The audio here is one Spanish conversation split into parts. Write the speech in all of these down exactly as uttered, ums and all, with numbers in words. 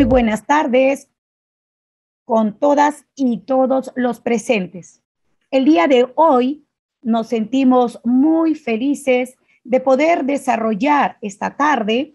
Muy buenas tardes con todas y todos los presentes. El día de hoy nos sentimos muy felices de poder desarrollar esta tarde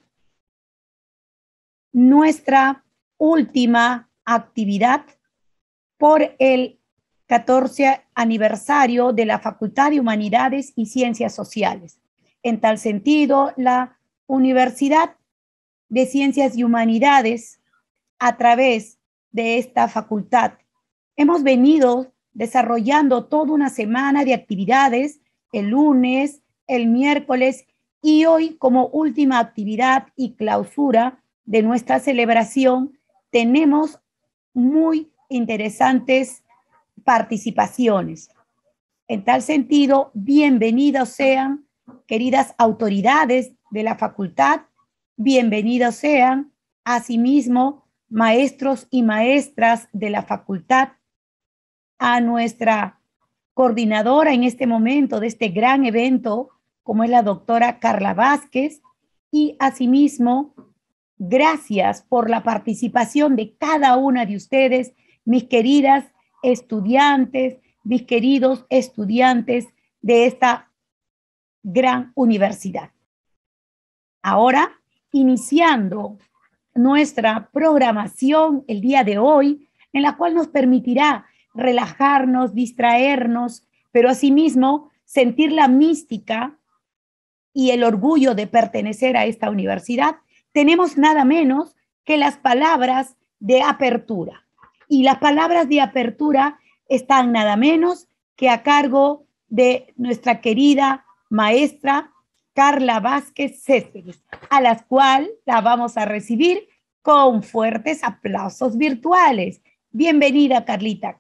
nuestra última actividad por el catorce aniversario de la Facultad de Humanidades y Ciencias Sociales. En tal sentido, la Universidad de Ciencias y Humanidades, a través de esta facultad, hemos venido desarrollando toda una semana de actividades, el lunes, el miércoles y hoy como última actividad y clausura de nuestra celebración, tenemos muy interesantes participaciones. En tal sentido, bienvenidos sean, queridas autoridades de la facultad, bienvenidos sean, asimismo, maestros y maestras de la facultad, a nuestra coordinadora en este momento de este gran evento, como es la doctora Carla Vázquez, y asimismo, gracias por la participación de cada una de ustedes, mis queridas estudiantes, mis queridos estudiantes de esta gran universidad. Ahora, iniciando nuestra programación el día de hoy, en la cual nos permitirá relajarnos, distraernos, pero asimismo sentir la mística y el orgullo de pertenecer a esta universidad, tenemos nada menos que las palabras de apertura. Y las palabras de apertura están nada menos que a cargo de nuestra querida maestra Carla Vázquez Céspedes, a la cual la vamos a recibir con fuertes aplausos virtuales. Bienvenida, Carlita.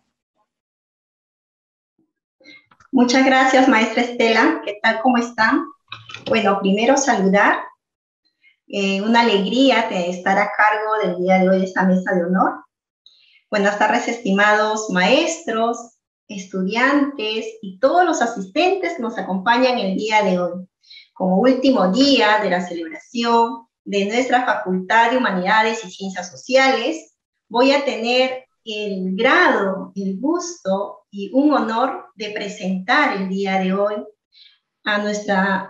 Muchas gracias, maestra Estela. ¿Qué tal? ¿Cómo están? Bueno, primero saludar. Eh, una alegría de estar a cargo del día de hoy de esta mesa de honor. Buenas tardes, estimados maestros, estudiantes y todos los asistentes que nos acompañan el día de hoy. Como último día de la celebración de nuestra Facultad de Humanidades y Ciencias Sociales, voy a tener el grado, el gusto y un honor de presentar el día de hoy a nuestra,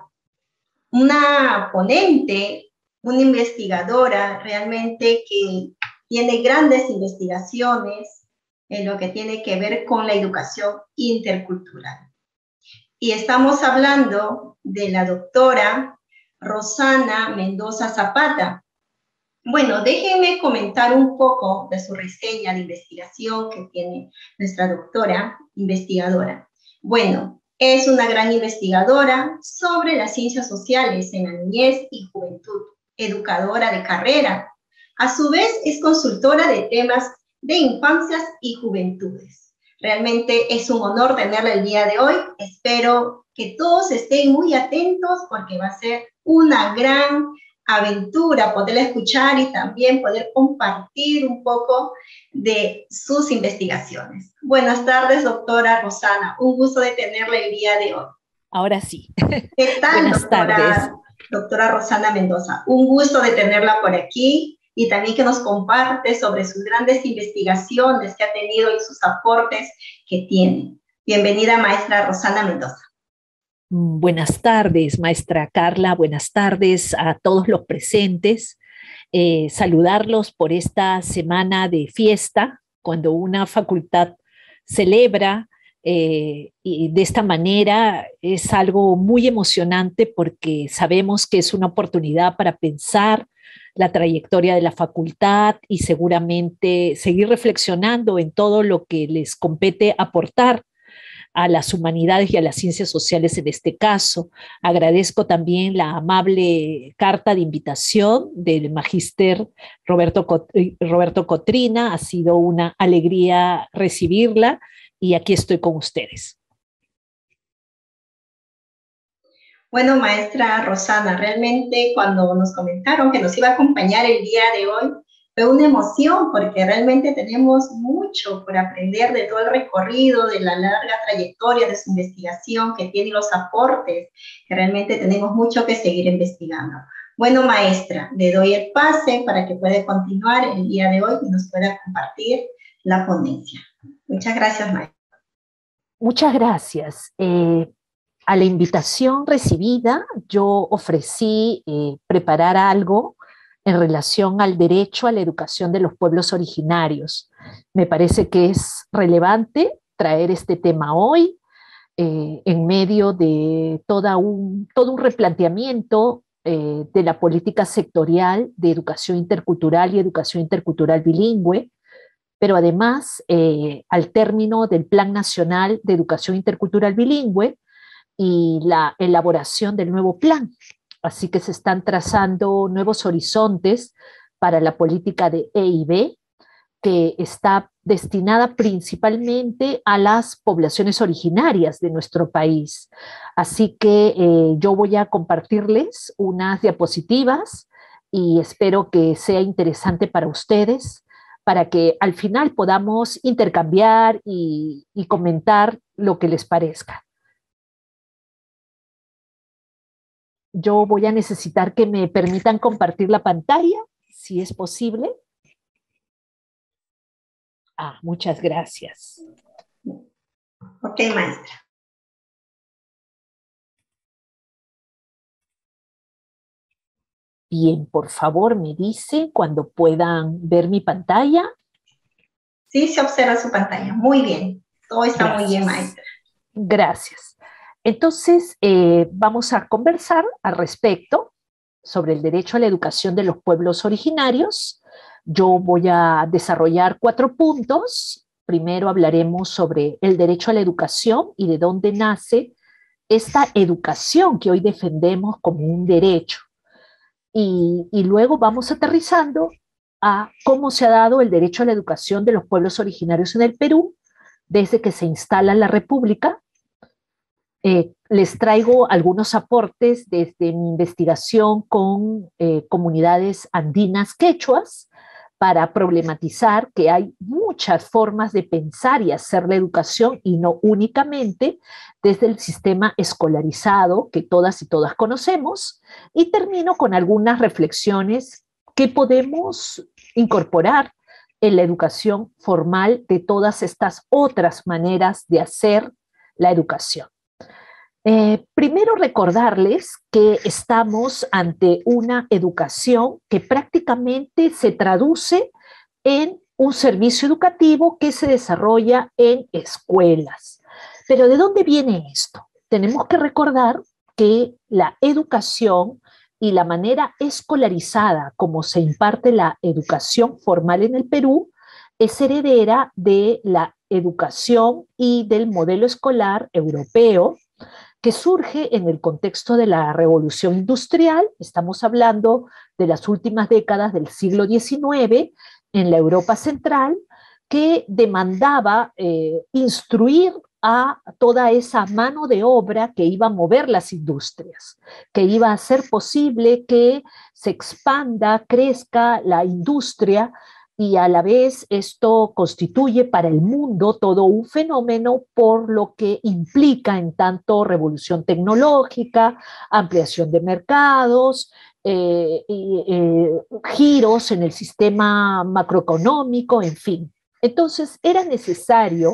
una ponente, una investigadora realmente que tiene grandes investigaciones en lo que tiene que ver con la educación intercultural. Y estamos hablando de la doctora Rosana Mendoza Zapata. Bueno, déjenme comentar un poco de su reseña de investigación que tiene nuestra doctora investigadora. Bueno, es una gran investigadora sobre las ciencias sociales en la niñez y juventud, educadora de carrera. A su vez, es consultora de temas de infancias y juventudes. Realmente es un honor tenerla el día de hoy. Espero que todos estén muy atentos porque va a ser una gran aventura poderla escuchar y también poder compartir un poco de sus investigaciones. Buenas tardes, doctora Rosana. Un gusto de tenerla el día de hoy. Ahora sí. ¿Qué tal, Buenas doctora, tardes. doctora Rosana Mendoza? Un gusto de tenerla por aquí y también que nos comparte sobre sus grandes investigaciones que ha tenido y sus aportes que tiene. Bienvenida, maestra Rosana Mendoza. Buenas tardes, maestra Carla. Buenas tardes a todos los presentes. Eh, saludarlos por esta semana de fiesta, cuando una facultad celebra eh, y de esta manera es algo muy emocionante porque sabemos que es una oportunidad para pensar la trayectoria de la facultad y seguramente seguir reflexionando en todo lo que les compete aportar a las humanidades y a las ciencias sociales en este caso. Agradezco también la amable carta de invitación del magíster Roberto, Roberto Cotrina. Ha sido una alegría recibirla y aquí estoy con ustedes. Bueno, maestra Rosana, realmente cuando nos comentaron que nos iba a acompañar el día de hoy, fue una emoción porque realmente tenemos mucho por aprender de todo el recorrido, de la larga trayectoria de su investigación que tiene los aportes, que realmente tenemos mucho que seguir investigando. Bueno, maestra, le doy el pase para que pueda continuar el día de hoy y nos pueda compartir la ponencia. Muchas gracias, maestra. Muchas gracias. Eh, a la invitación recibida, yo ofrecí eh, preparar algo en relación al derecho a la educación de los pueblos originarios. Me parece que es relevante traer este tema hoy, eh, en medio de toda un, todo un replanteamiento eh, de la política sectorial de educación intercultural y educación intercultural bilingüe, pero además eh, al término del Plan Nacional de Educación Intercultural Bilingüe y la elaboración del nuevo plan. Así que se están trazando nuevos horizontes para la política de E I B, que está destinada principalmente a las poblaciones originarias de nuestro país. Así que eh, yo voy a compartirles unas diapositivas y espero que sea interesante para ustedes, para que al final podamos intercambiar y, y comentar lo que les parezca. Yo voy a necesitar que me permitan compartir la pantalla, si es posible. Ah, muchas gracias. Ok, maestra. Bien, por favor, me dice cuando puedan ver mi pantalla. Sí, se observa su pantalla. Muy bien. Todo está Gracias. muy bien, maestra. Gracias. Entonces, eh, vamos a conversar al respecto sobre el derecho a la educación de los pueblos originarios. Yo voy a desarrollar cuatro puntos. Primero hablaremos sobre el derecho a la educación y de dónde nace esta educación que hoy defendemos como un derecho. Y, y luego vamos aterrizando a cómo se ha dado el derecho a la educación de los pueblos originarios en el Perú desde que se instala la República. Eh, les traigo algunos aportes desde mi investigación con eh, comunidades andinas quechuas para problematizar que hay muchas formas de pensar y hacer la educación y no únicamente desde el sistema escolarizado que todas y todas conocemos. Y termino con algunas reflexiones que podemos incorporar en la educación formal de todas estas otras maneras de hacer la educación. Eh, primero recordarles que estamos ante una educación que prácticamente se traduce en un servicio educativo que se desarrolla en escuelas. Pero ¿de dónde viene esto? Tenemos que recordar que la educación y la manera escolarizada como se imparte la educación formal en el Perú es heredera de la educación y del modelo escolar europeo, que surge en el contexto de la revolución industrial. Estamos hablando de las últimas décadas del siglo diecinueve en la Europa central, que demandaba eh, instruir a toda esa mano de obra que iba a mover las industrias, que iba a hacer posible que se expanda, crezca la industria, y a la vez esto constituye para el mundo todo un fenómeno por lo que implica en tanto revolución tecnológica, ampliación de mercados, eh, eh, giros en el sistema macroeconómico, en fin. Entonces era necesario,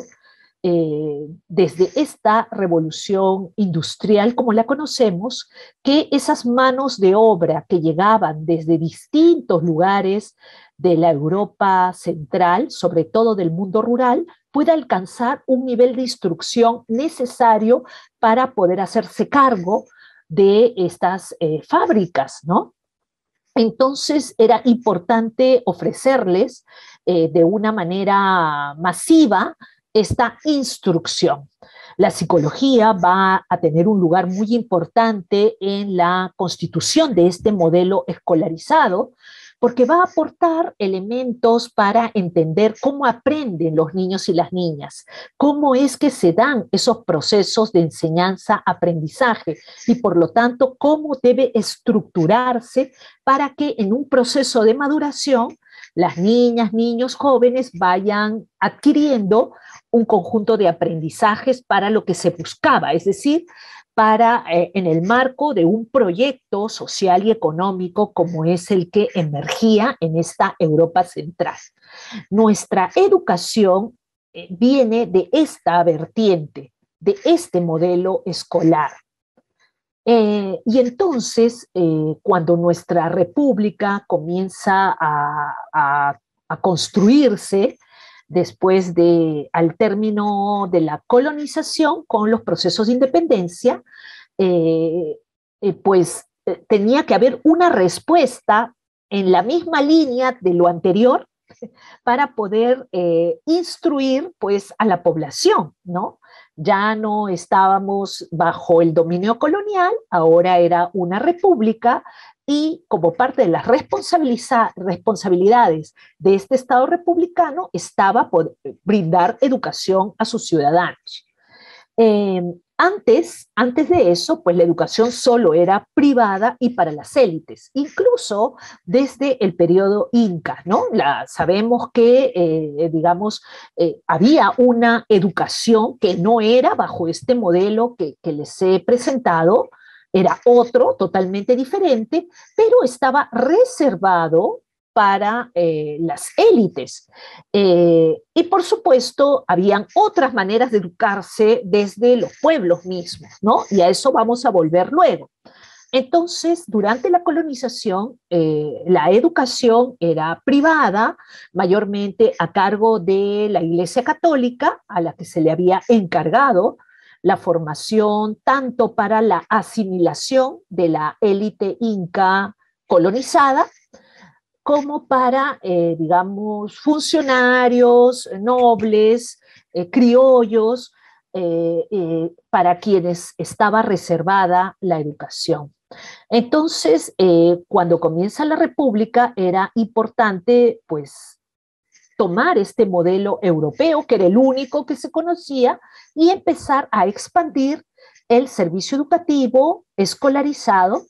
eh, desde esta revolución industrial como la conocemos, que esas manos de obra que llegaban desde distintos lugares de la Europa central, sobre todo del mundo rural, pueda alcanzar un nivel de instrucción necesario para poder hacerse cargo de estas eh, fábricas, ¿no? Entonces era importante ofrecerles eh, de una manera masiva esta instrucción. La psicología va a tener un lugar muy importante en la constitución de este modelo escolarizado, porque va a aportar elementos para entender cómo aprenden los niños y las niñas, cómo es que se dan esos procesos de enseñanza-aprendizaje y por lo tanto cómo debe estructurarse para que en un proceso de maduración las niñas, niños, jóvenes vayan adquiriendo un conjunto de aprendizajes para lo que se buscaba, es decir, para, eh, en el marco de un proyecto social y económico como es el que emergía en esta Europa central. Nuestra educación eh, viene de esta vertiente, de este modelo escolar. Eh, y entonces, eh, cuando nuestra república comienza a, a, a construirse, después de, al término de la colonización, con los procesos de independencia, eh, eh, pues eh, tenía que haber una respuesta en la misma línea de lo anterior para poder eh, instruir pues a la población, ¿no? Ya no estábamos bajo el dominio colonial, ahora era una república y como parte de las responsabilidades de este Estado republicano estaba por brindar educación a sus ciudadanos. Eh, antes, antes de eso, pues la educación solo era privada y para las élites, incluso desde el periodo Inca, ¿no? La, sabemos que, eh, digamos, eh, había una educación que no era bajo este modelo que, que les he presentado, era otro, totalmente diferente, pero estaba reservado para eh, las élites. Eh, y por supuesto, habían otras maneras de educarse desde los pueblos mismos, ¿no? Y a eso vamos a volver luego. Entonces, durante la colonización, eh, la educación era privada, mayormente a cargo de la Iglesia Católica, a la que se le había encargado la formación tanto para la asimilación de la élite inca colonizada, como para, eh, digamos, funcionarios, nobles, eh, criollos, eh, eh, para quienes estaba reservada la educación. Entonces, eh, cuando comienza la República, era importante, pues, tomar este modelo europeo, que era el único que se conocía, y empezar a expandir el servicio educativo escolarizado,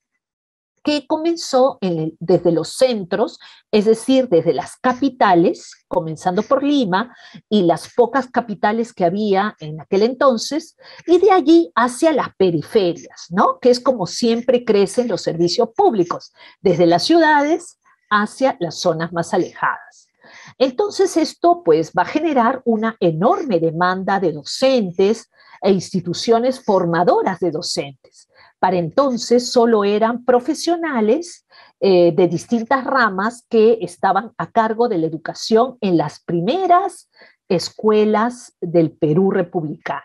que comenzó en el, desde los centros, es decir, desde las capitales, comenzando por Lima y las pocas capitales que había en aquel entonces, y de allí hacia las periferias, ¿no? Que es como siempre crecen los servicios públicos, desde las ciudades hacia las zonas más alejadas. Entonces esto pues va a generar una enorme demanda de docentes e instituciones formadoras de docentes. Para entonces solo eran profesionales eh, de distintas ramas que estaban a cargo de la educación en las primeras escuelas del Perú republicano.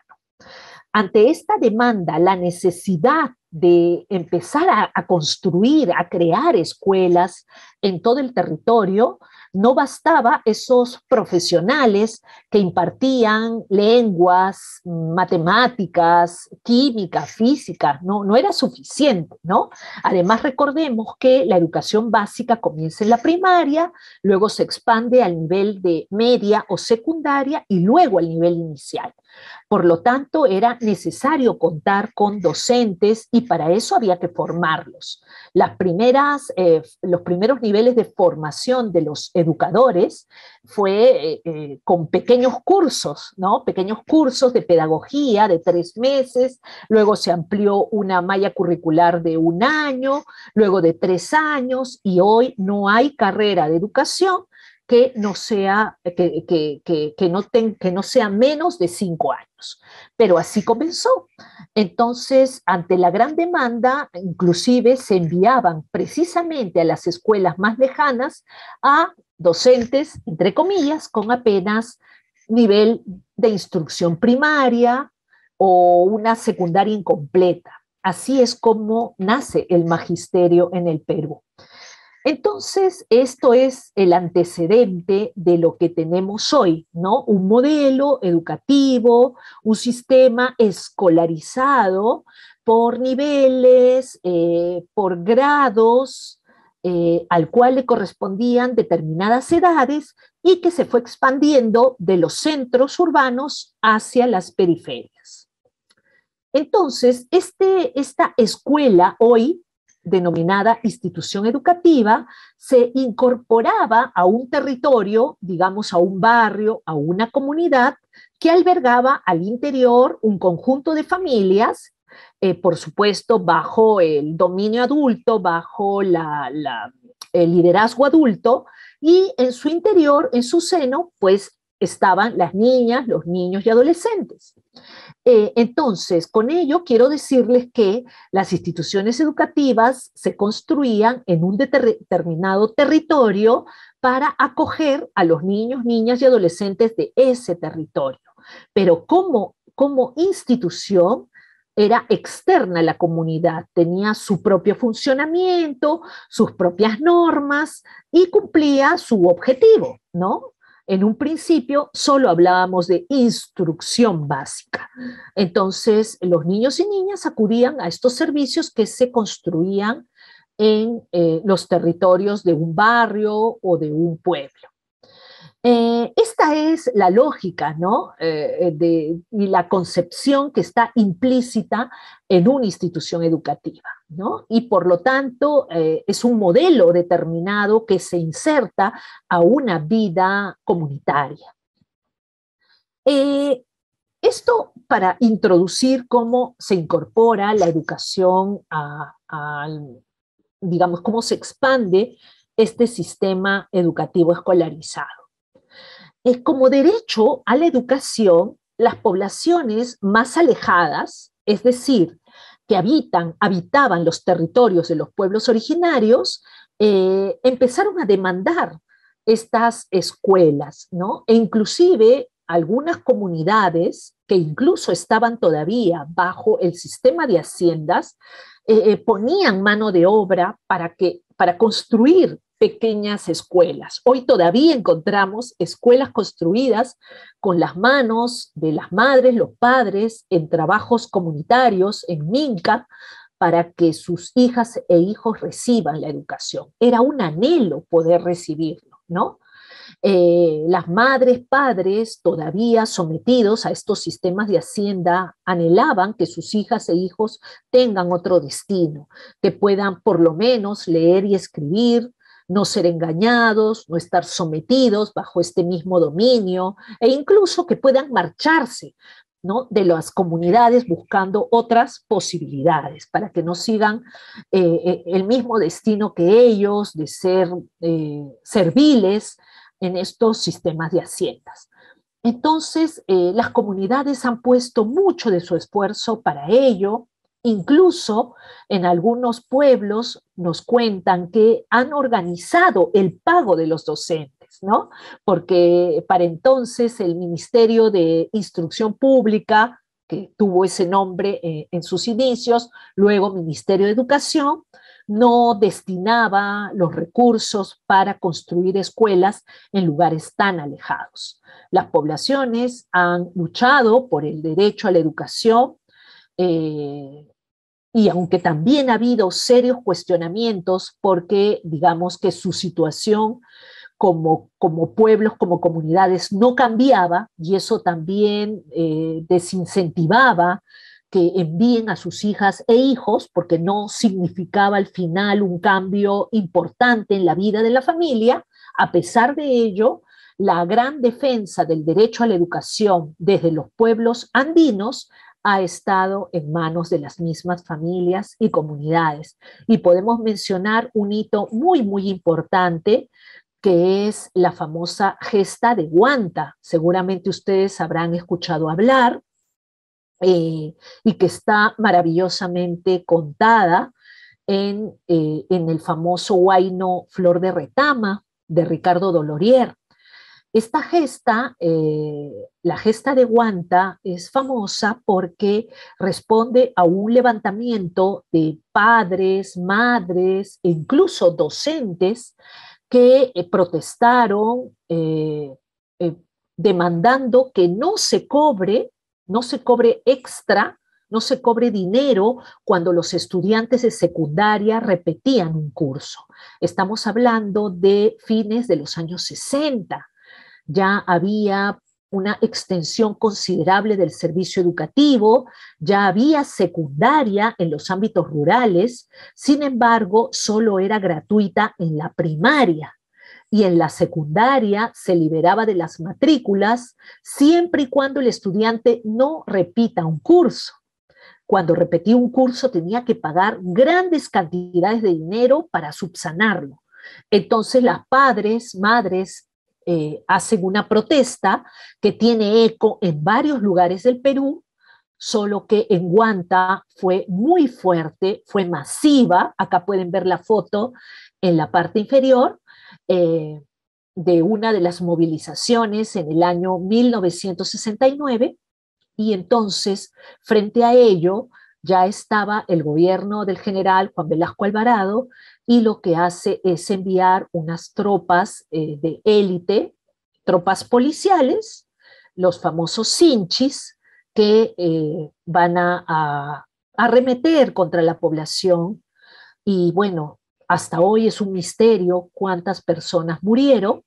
Ante esta demanda, la necesidad de empezar a, a construir, a crear escuelas en todo el territorio, no bastaba esos profesionales que impartían lenguas, matemáticas, química, física, no, no era suficiente, ¿no? Además, recordemos que la educación básica comienza en la primaria, luego se expande al nivel de media o secundaria y luego al nivel inicial. Por lo tanto, era necesario contar con docentes y para eso había que formarlos. Las primeras, eh, los primeros niveles de formación de los educadores fue eh, eh, con pequeños cursos, ¿no? Pequeños cursos de pedagogía de tres meses, luego se amplió una malla curricular de un año, luego de tres años y hoy no hay carrera de educación que no sea, que, que, que, que, no ten, que no sea menos de cinco años. Pero así comenzó. Entonces, ante la gran demanda, inclusive se enviaban precisamente a las escuelas más lejanas a docentes, entre comillas, con apenas nivel de instrucción primaria o una secundaria incompleta. Así es como nace el magisterio en el Perú. Entonces, esto es el antecedente de lo que tenemos hoy, ¿no? Un modelo educativo, un sistema escolarizado por niveles, eh, por grados, eh, al cual le correspondían determinadas edades y que se fue expandiendo de los centros urbanos hacia las periferias. Entonces, este, esta escuela hoy, denominada institución educativa, se incorporaba a un territorio, digamos a un barrio, a una comunidad, que albergaba al interior un conjunto de familias eh, por supuesto, bajo el dominio adulto, bajo la, la, el liderazgo adulto, y en su interior, en su seno, pues estaban las niñas, los niños y adolescentes. Eh, entonces, con ello quiero decirles que las instituciones educativas se construían en un determinado territorio para acoger a los niños, niñas y adolescentes de ese territorio. Pero como, como institución era externa a la comunidad, tenía su propio funcionamiento, sus propias normas y cumplía su objetivo, ¿no? En un principio solo hablábamos de instrucción básica. Entonces, los niños y niñas acudían a estos servicios que se construían en eh, los territorios de un barrio o de un pueblo. Eh, esta es la lógica, ¿no? Eh, de, y la concepción que está implícita en una institución educativa, ¿no? Y por lo tanto eh, es un modelo determinado que se inserta a una vida comunitaria. Eh, esto para introducir cómo se incorpora la educación a, a, digamos, cómo se expande este sistema educativo escolarizado. Es como derecho a la educación, las poblaciones más alejadas, es decir, que habitan, habitaban los territorios de los pueblos originarios, eh, empezaron a demandar estas escuelas, ¿no? E inclusive algunas comunidades que incluso estaban todavía bajo el sistema de haciendas, eh, ponían mano de obra para, que, para construir pequeñas escuelas. Hoy todavía encontramos escuelas construidas con las manos de las madres, los padres, en trabajos comunitarios, en Minca, para que sus hijas e hijos reciban la educación. Era un anhelo poder recibirlo, ¿no? Eh, las madres, padres, todavía sometidos a estos sistemas de hacienda, anhelaban que sus hijas e hijos tengan otro destino, que puedan por lo menos leer y escribir, no ser engañados, no estar sometidos bajo este mismo dominio, e incluso que puedan marcharse, ¿no?, de las comunidades buscando otras posibilidades para que no sigan eh, el mismo destino que ellos de ser eh, serviles en estos sistemas de haciendas. Entonces, eh, las comunidades han puesto mucho de su esfuerzo para ello. Incluso en algunos pueblos nos cuentan que han organizado el pago de los docentes, ¿no? Porque para entonces el Ministerio de Instrucción Pública, que tuvo ese nombre eh, en sus inicios, luego Ministerio de Educación, no destinaba los recursos para construir escuelas en lugares tan alejados. Las poblaciones han luchado por el derecho a la educación, Eh, y aunque también ha habido serios cuestionamientos porque digamos que su situación como, como pueblos, como comunidades no cambiaba, y eso también eh, desincentivaba que envíen a sus hijas e hijos, porque no significaba al final un cambio importante en la vida de la familia. A pesar de ello, la gran defensa del derecho a la educación desde los pueblos andinos ha estado en manos de las mismas familias y comunidades. Y podemos mencionar un hito muy, muy importante, que es la famosa gesta de Huanta. Seguramente ustedes habrán escuchado hablar, eh, y que está maravillosamente contada en, eh, en el famoso huayno Flor de Retama, de Ricardo Dolorier. Esta gesta, eh, la gesta de Huanta, es famosa porque responde a un levantamiento de padres, madres e incluso docentes que eh, protestaron eh, eh, demandando que no se cobre, no se cobre extra, no se cobre dinero cuando los estudiantes de secundaria repetían un curso. Estamos hablando de fines de los años sesenta. Ya había una extensión considerable del servicio educativo, ya había secundaria en los ámbitos rurales, sin embargo, solo era gratuita en la primaria, y en la secundaria se liberaba de las matrículas siempre y cuando el estudiante no repita un curso. cuando repetía un curso tenía que pagar grandes cantidades de dinero para subsanarlo. Entonces las padres, madres, eh, hacen una protesta que tiene eco en varios lugares del Perú, solo que en Huanta fue muy fuerte, fue masiva. Acá pueden ver la foto en la parte inferior, eh, de una de las movilizaciones en el año mil novecientos sesenta y nueve, y entonces, frente a ello, ya estaba el gobierno del general Juan Velasco Alvarado, y lo que hace es enviar unas tropas eh, de élite, tropas policiales, los famosos Sinchis, que eh, van a, a arremeter contra la población. Y bueno, hasta hoy es un misterio cuántas personas murieron,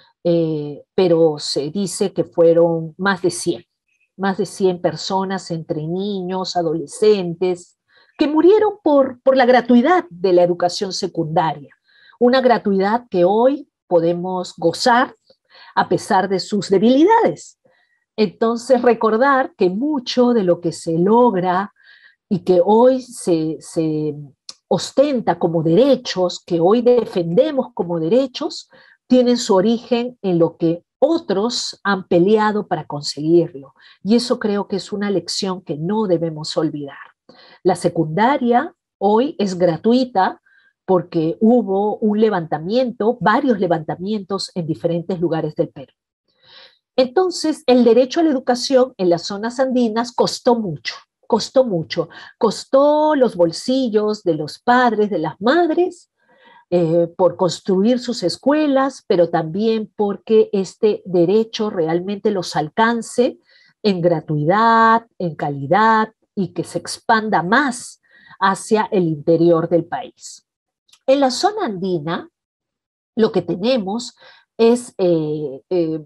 eh, pero se dice que fueron más de cien, más de cien personas entre niños, adolescentes, que murieron por, por la gratuidad de la educación secundaria, una gratuidad que hoy podemos gozar a pesar de sus debilidades. Entonces, recordar que mucho de lo que se logra y que hoy se, se ostenta como derechos, que hoy defendemos como derechos, tienen su origen en lo que otros han peleado para conseguirlo. Y eso creo que es una lección que no debemos olvidar. La secundaria hoy es gratuita porque hubo un levantamiento, varios levantamientos en diferentes lugares del Perú. Entonces, el derecho a la educación en las zonas andinas costó mucho, costó mucho. Costó los bolsillos de los padres, de las madres, eh, por construir sus escuelas, pero también porque este derecho realmente los alcance en gratuidad, en calidad, y que se expanda más hacia el interior del país. En la zona andina, lo que tenemos es eh, eh,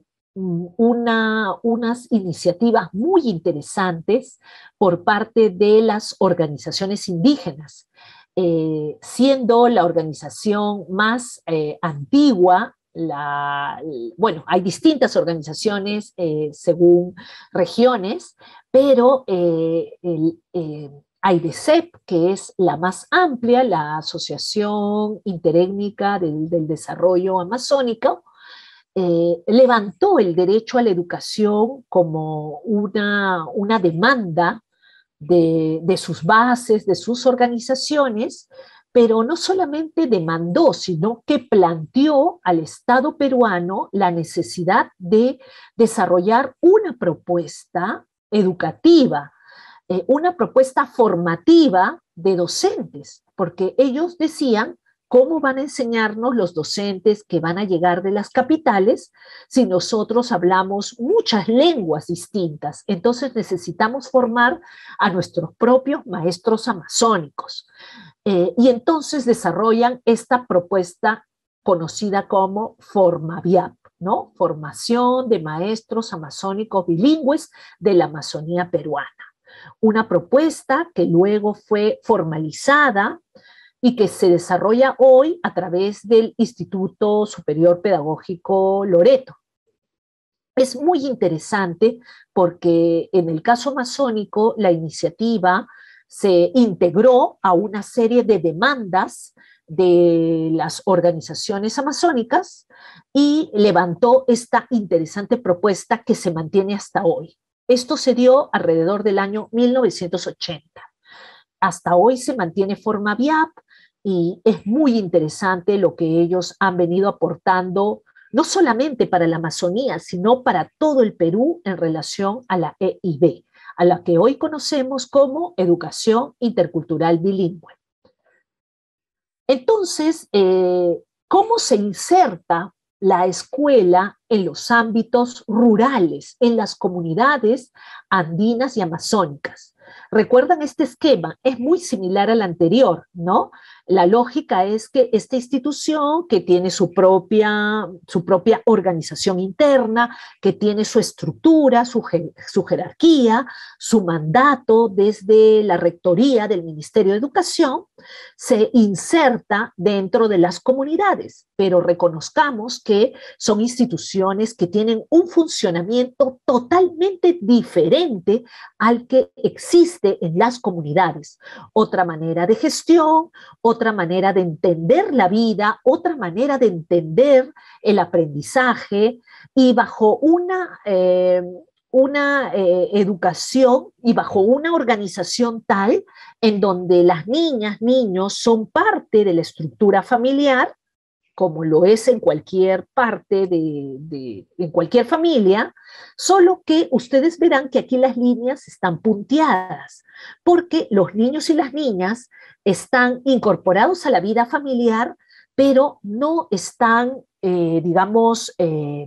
una, unas iniciativas muy interesantes por parte de las organizaciones indígenas, eh, siendo la organización más eh, antigua. La, bueno, hay distintas organizaciones eh, según regiones, pero eh, el, eh, AIDESEP, que es la más amplia, la Asociación Interétnica del, del Desarrollo Amazónico, eh, levantó el derecho a la educación como una, una demanda de, de sus bases, de sus organizaciones, pero no solamente demandó, sino que planteó al Estado peruano la necesidad de desarrollar una propuesta educativa, eh, una propuesta formativa de docentes, porque ellos decían: ¿cómo van a enseñarnos los docentes que van a llegar de las capitales si nosotros hablamos muchas lenguas distintas? Entonces necesitamos formar a nuestros propios maestros amazónicos. Eh, y entonces desarrollan esta propuesta conocida como FORMAVIAP, ¿no? Formación de Maestros Amazónicos Bilingües de la Amazonía Peruana. Una propuesta que luego fue formalizada y que se desarrolla hoy a través del Instituto Superior Pedagógico Loreto. Es muy interesante porque en el caso amazónico la iniciativa se integró a una serie de demandas de las organizaciones amazónicas y levantó esta interesante propuesta que se mantiene hasta hoy. Esto se dio alrededor del año mil novecientos ochenta. Hasta hoy se mantiene FORMAVIAP y es muy interesante lo que ellos han venido aportando, no solamente para la Amazonía, sino para todo el Perú en relación a la E I B, a la que hoy conocemos como Educación Intercultural Bilingüe. Entonces, eh, ¿cómo se inserta la escuela en los ámbitos rurales, en las comunidades andinas y amazónicas? ¿Recuerdan este esquema? Es muy similar al anterior, ¿no? La lógica es que esta institución, que tiene su propia, su propia organización interna, que tiene su estructura, su, su jerarquía, su mandato desde la rectoría del Ministerio de Educación, se inserta dentro de las comunidades, pero reconozcamos que son instituciones instituciones que tienen un funcionamiento totalmente diferente al que existe en las comunidades. Otra manera de gestión, otra manera de entender la vida, otra manera de entender el aprendizaje, y bajo una, eh, una eh, educación y bajo una organización tal en donde las niñas, niños son parte de la estructura familiar, como lo es en cualquier parte de, de, en cualquier familia, solo que ustedes verán que aquí las líneas están punteadas, porque los niños y las niñas están incorporados a la vida familiar, pero no están, eh, digamos, eh,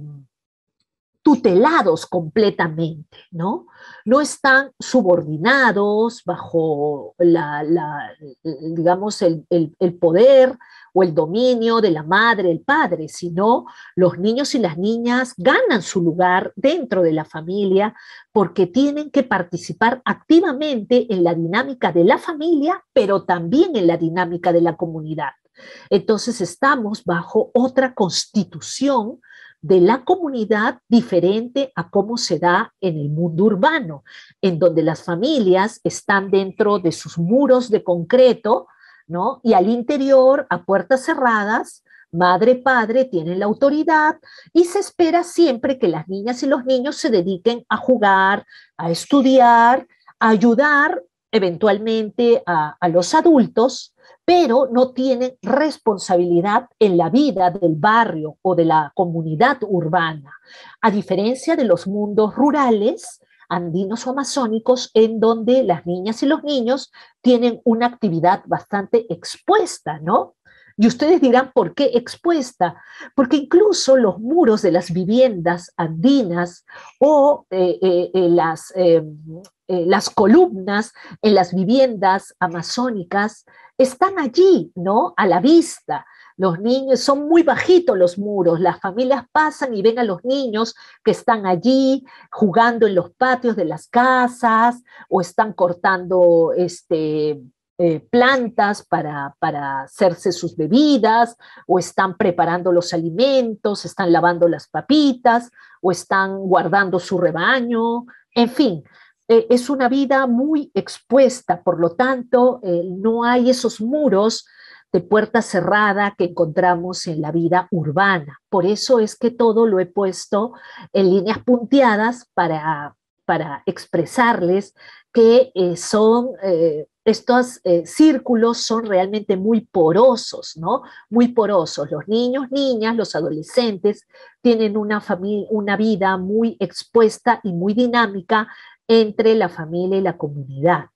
tutelados completamente, ¿no? No están subordinados bajo la, la, digamos, el, el, el poder o el dominio de la madre, el padre, sino los niños y las niñas ganan su lugar dentro de la familia porque tienen que participar activamente en la dinámica de la familia, pero también en la dinámica de la comunidad. Entonces estamos bajo otra constitución de la comunidad diferente a cómo se da en el mundo urbano, en donde las familias están dentro de sus muros de concreto, ¿no? Y al interior, a puertas cerradas, madre, padre tienen la autoridad y se espera siempre que las niñas y los niños se dediquen a jugar, a estudiar, a ayudar eventualmente a, a los adultos, pero no tienen responsabilidad en la vida del barrio o de la comunidad urbana, a diferencia de los mundos rurales, andinos o amazónicos, en donde las niñas y los niños tienen una actividad bastante expuesta, ¿no? Y ustedes dirán, ¿por qué expuesta? Porque incluso los muros de las viviendas andinas o eh, eh, eh, las, eh, eh, las columnas en las viviendas amazónicas están allí, ¿no? A la vista. Los niños, son muy bajitos los muros, las familias pasan y ven a los niños que están allí jugando en los patios de las casas o están cortando este, eh, plantas para, para hacerse sus bebidas o están preparando los alimentos, están lavando las papitas o están guardando su rebaño, en fin. Eh, es una vida muy expuesta, por lo tanto, eh, no hay esos muros de puerta cerrada que encontramos en la vida urbana. Por eso es que todo lo he puesto en líneas punteadas para, para expresarles que eh, son, eh, estos eh, círculos son realmente muy porosos, ¿no? Muy porosos. Los niños, niñas, los adolescentes tienen una, una vida muy expuesta y muy dinámica entre la familia y la comunidad.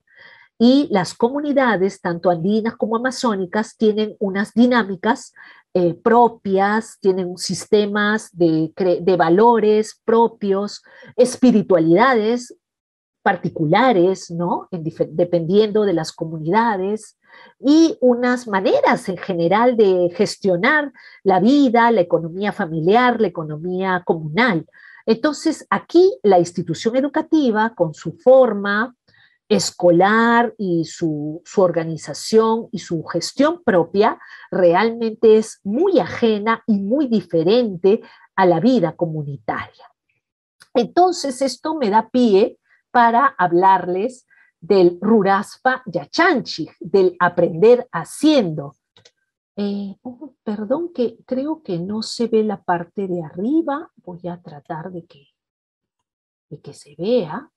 Y las comunidades, tanto andinas como amazónicas, tienen unas dinámicas eh, propias, tienen sistemas de, de valores propios, espiritualidades particulares, ¿no? En, dependiendo de las comunidades, y unas maneras en general de gestionar la vida, la economía familiar, la economía comunal. Entonces, aquí la institución educativa, con su forma escolar y su, su organización y su gestión propia, realmente es muy ajena y muy diferente a la vida comunitaria. Entonces, esto me da pie para hablarles del Ruraspa Yachanchij, del aprender haciendo. Eh, oh, perdón, que creo que no se ve la parte de arriba. Voy a tratar de que, de que se vea.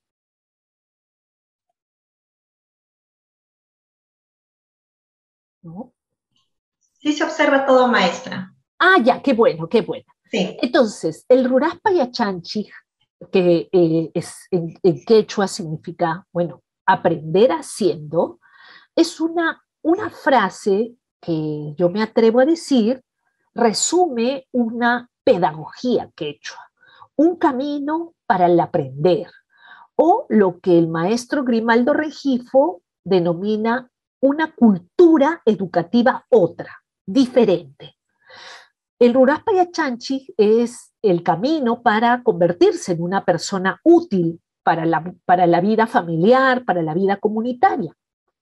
¿No? Sí se observa todo, maestra. Ah, ya, qué bueno, qué bueno. Sí. Entonces, el Ruraspa Yachanchij, que eh, es, en, en quechua significa, bueno, aprender haciendo, es una, una frase que yo me atrevo a decir, resume una pedagogía quechua, un camino para el aprender, o lo que el maestro Grimaldo Rengifo denomina una cultura educativa otra, diferente. El Ruraspa Yachanchij es el camino para convertirse en una persona útil para la, para la vida familiar, para la vida comunitaria.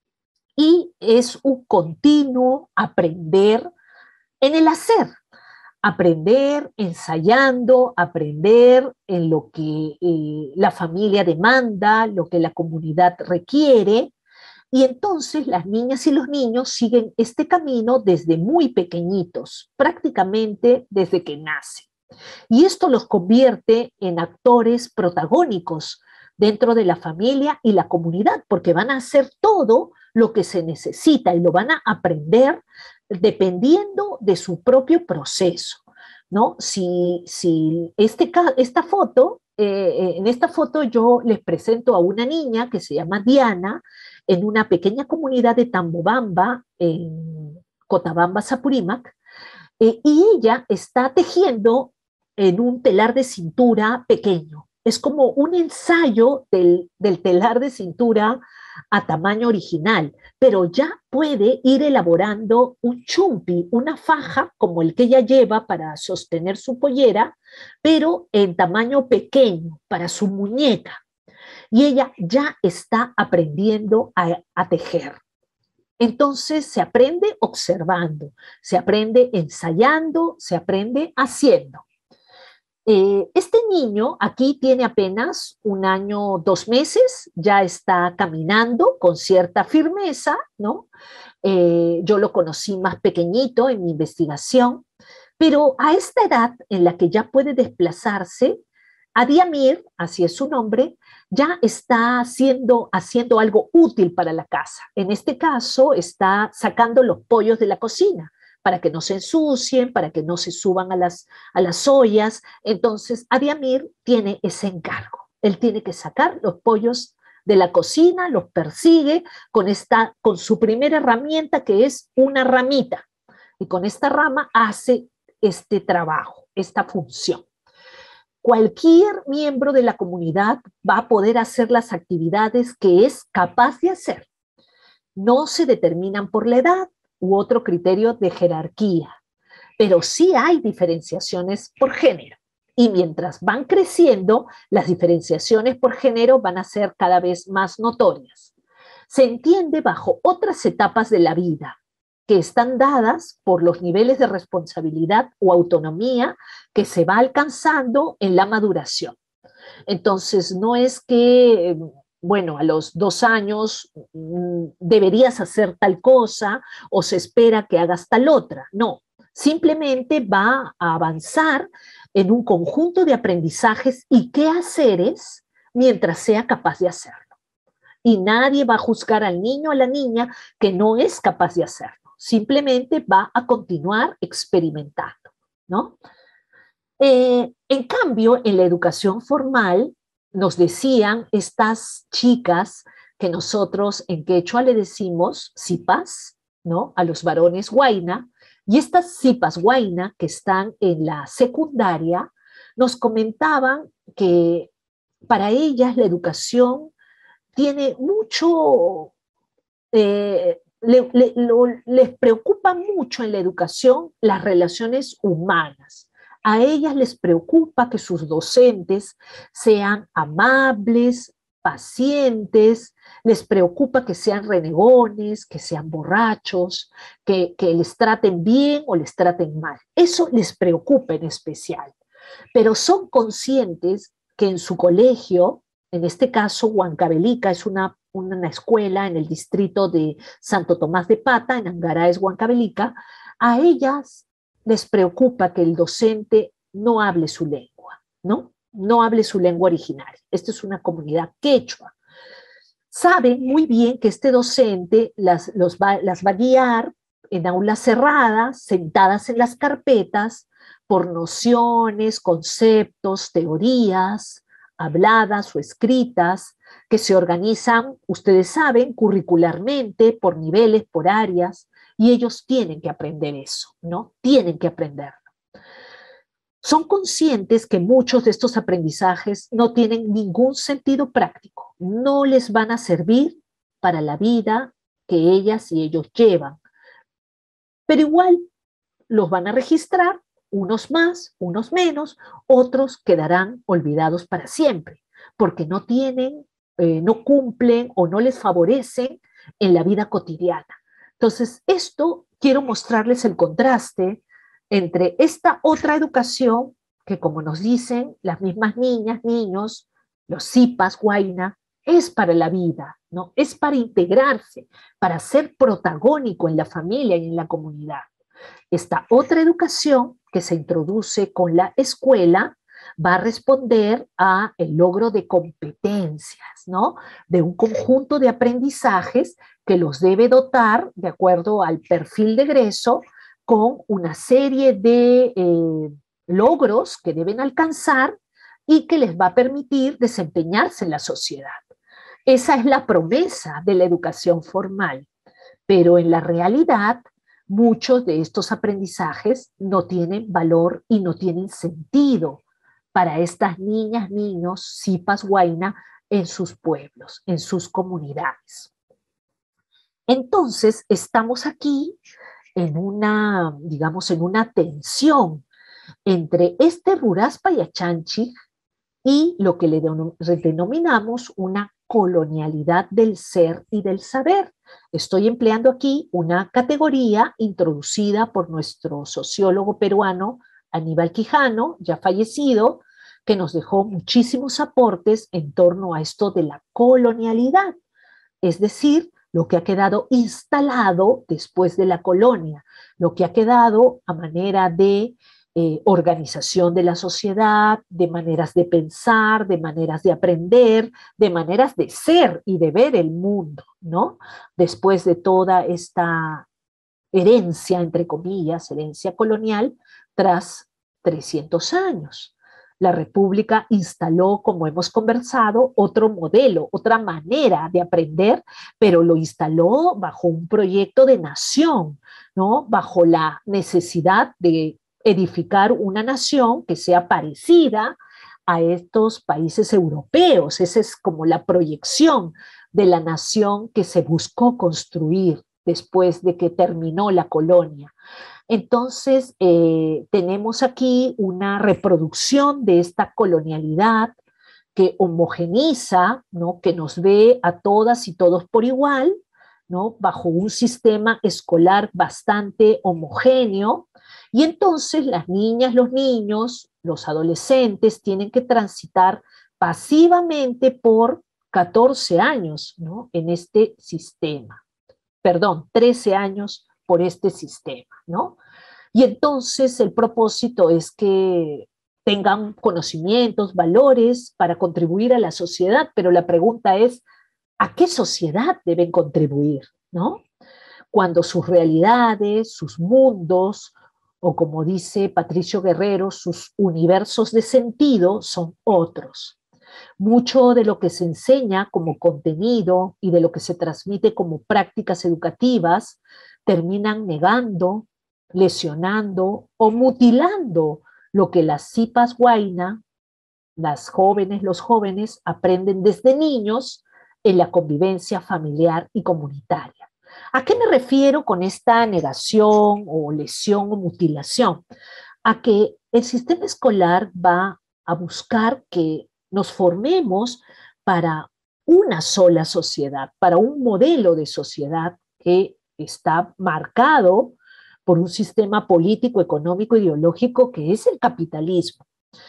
Y es un continuo aprender en el hacer, aprender ensayando, aprender en lo que eh, la familia demanda, lo que la comunidad requiere, y entonces las niñas y los niños siguen este camino desde muy pequeñitos, prácticamente desde que nacen. Y esto los convierte en actores protagónicos dentro de la familia y la comunidad, porque van a hacer todo lo que se necesita y lo van a aprender dependiendo de su propio proceso, ¿no? Si, si este, esta foto, eh, en esta foto yo les presento a una niña que se llama Diana, en una pequeña comunidad de Tambobamba, en Cotabamba, Sapurímac, eh, y ella está tejiendo en un telar de cintura pequeño. Es como un ensayo del, del telar de cintura a tamaño original, pero ya puede ir elaborando un chumpi, una faja como el que ella lleva para sostener su pollera, pero en tamaño pequeño para su muñeca. Y ella ya está aprendiendo a, a tejer. Entonces se aprende observando, se aprende ensayando, se aprende haciendo. Eh, este niño aquí tiene apenas un año, dos meses, ya está caminando con cierta firmeza, ¿no? Eh, yo lo conocí más pequeñito en mi investigación, pero a esta edad en la que ya puede desplazarse, Adiamir, así es su nombre, ya está haciendo, haciendo algo útil para la casa. En este caso está sacando los pollos de la cocina, para que no se ensucien, para que no se suban a las, a las ollas. Entonces, Adiamir tiene ese encargo. Él tiene que sacar los pollos de la cocina, los persigue con, esta, con su primera herramienta, que es una ramita. Y con esta rama hace este trabajo, esta función. Cualquier miembro de la comunidad va a poder hacer las actividades que es capaz de hacer. No se determinan por la edad u otro criterio de jerarquía, pero sí hay diferenciaciones por género. Y mientras van creciendo, las diferenciaciones por género van a ser cada vez más notorias. Se entiende bajo otras etapas de la vida, que están dadas por los niveles de responsabilidad o autonomía que se va alcanzando en la maduración. Entonces, no es que, bueno, a los dos años mmm, deberías hacer tal cosa o se espera que hagas tal otra. No, simplemente va a avanzar en un conjunto de aprendizajes y quehaceres mientras sea capaz de hacerlo. Y nadie va a juzgar al niño o a la niña que no es capaz de hacerlo. Simplemente va a continuar experimentando, ¿no? Eh, en cambio, en la educación formal, nos decían estas chicas que nosotros en quechua le decimos sipas, ¿no? A los varones huayna, y estas sipas huayna que están en la secundaria, nos comentaban que para ellas la educación tiene mucho... Eh, Le, le, lo, les preocupa mucho en la educación las relaciones humanas. A ellas les preocupa que sus docentes sean amables, pacientes, les preocupa que sean renegones, que sean borrachos, que, que les traten bien o les traten mal. Eso les preocupa en especial. Pero son conscientes que en su colegio, en este caso Huancavelica es una una escuela en el distrito de Santo Tomás de Pata, en Angaraes, Huancavelica, a ellas les preocupa que el docente no hable su lengua, ¿no? No hable su lengua originaria. Esta es una comunidad quechua. Saben muy bien que este docente las, los va, las va a guiar en aulas cerradas, sentadas en las carpetas, por nociones, conceptos, teorías, habladas o escritas, que se organizan, ustedes saben, curricularmente, por niveles, por áreas, y ellos tienen que aprender eso, ¿no? Tienen que aprenderlo. Son conscientes que muchos de estos aprendizajes no tienen ningún sentido práctico, no les van a servir para la vida que ellas y ellos llevan, pero igual los van a registrar, unos más, unos menos, otros quedarán olvidados para siempre, porque no tienen Eh, no cumplen o no les favorecen en la vida cotidiana. Entonces, esto quiero mostrarles el contraste entre esta otra educación que, como nos dicen las mismas niñas, niños, los sipas, Huayna, es para la vida, ¿no? Es para integrarse, para ser protagónico en la familia y en la comunidad. Esta otra educación que se introduce con la escuela va a responder a el logro de competencias, ¿no? De un conjunto de aprendizajes que los debe dotar, de acuerdo al perfil de egreso, con una serie de eh, logros que deben alcanzar y que les va a permitir desempeñarse en la sociedad. Esa es la promesa de la educación formal, pero en la realidad muchos de estos aprendizajes no tienen valor y no tienen sentido para estas niñas, niños, sipas, Huayna, en sus pueblos, en sus comunidades. Entonces, estamos aquí en una, digamos, en una tensión entre este Ruraspa y Achanchi y lo que le denominamos una colonialidad del ser y del saber. Estoy empleando aquí una categoría introducida por nuestro sociólogo peruano Aníbal Quijano, ya fallecido, que nos dejó muchísimos aportes en torno a esto de la colonialidad, es decir, lo que ha quedado instalado después de la colonia, lo que ha quedado a manera de eh, organización de la sociedad, de maneras de pensar, de maneras de aprender, de maneras de ser y de ver el mundo, ¿no? Después de toda esta herencia, entre comillas, herencia colonial, tras trescientos años. La República instaló, como hemos conversado, otro modelo, otra manera de aprender, pero lo instaló bajo un proyecto de nación, ¿no? Bajo la necesidad de edificar una nación que sea parecida a estos países europeos. Esa es como la proyección de la nación que se buscó construir después de que terminó la colonia. Entonces, eh, tenemos aquí una reproducción de esta colonialidad que homogeniza, ¿no? Que nos ve a todas y todos por igual, ¿no? Bajo un sistema escolar bastante homogéneo, y entonces las niñas, los niños, los adolescentes tienen que transitar pasivamente por catorce años, ¿no? En este sistema. Perdón, trece años por este sistema, ¿no? Y entonces el propósito es que tengan conocimientos, valores para contribuir a la sociedad, pero la pregunta es, ¿a qué sociedad deben contribuir, ¿no? Cuando sus realidades, sus mundos, o como dice Patricio Guerrero, sus universos de sentido son otros. Mucho de lo que se enseña como contenido y de lo que se transmite como prácticas educativas terminan negando, lesionando o mutilando lo que las sipas Huayna, las jóvenes, los jóvenes, aprenden desde niños en la convivencia familiar y comunitaria. ¿A qué me refiero con esta negación o lesión o mutilación? A que el sistema escolar va a buscar que nos formemos para una sola sociedad, para un modelo de sociedad que está marcado por un sistema político, económico, ideológico que es el capitalismo.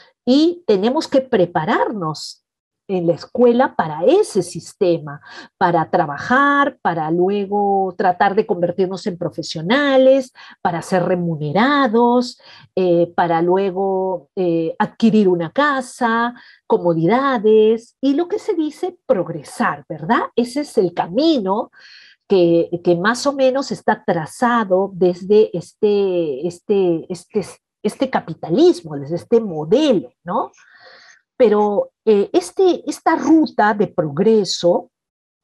Y tenemos que prepararnos en la escuela para ese sistema, para trabajar, para luego tratar de convertirnos en profesionales, para ser remunerados, eh, para luego eh, adquirir una casa, comodidades y lo que se dice progresar, ¿verdad? Ese es el camino que, que más o menos está trazado desde este, este, este, este capitalismo, desde este modelo, ¿no? Pero eh, este, esta ruta de progreso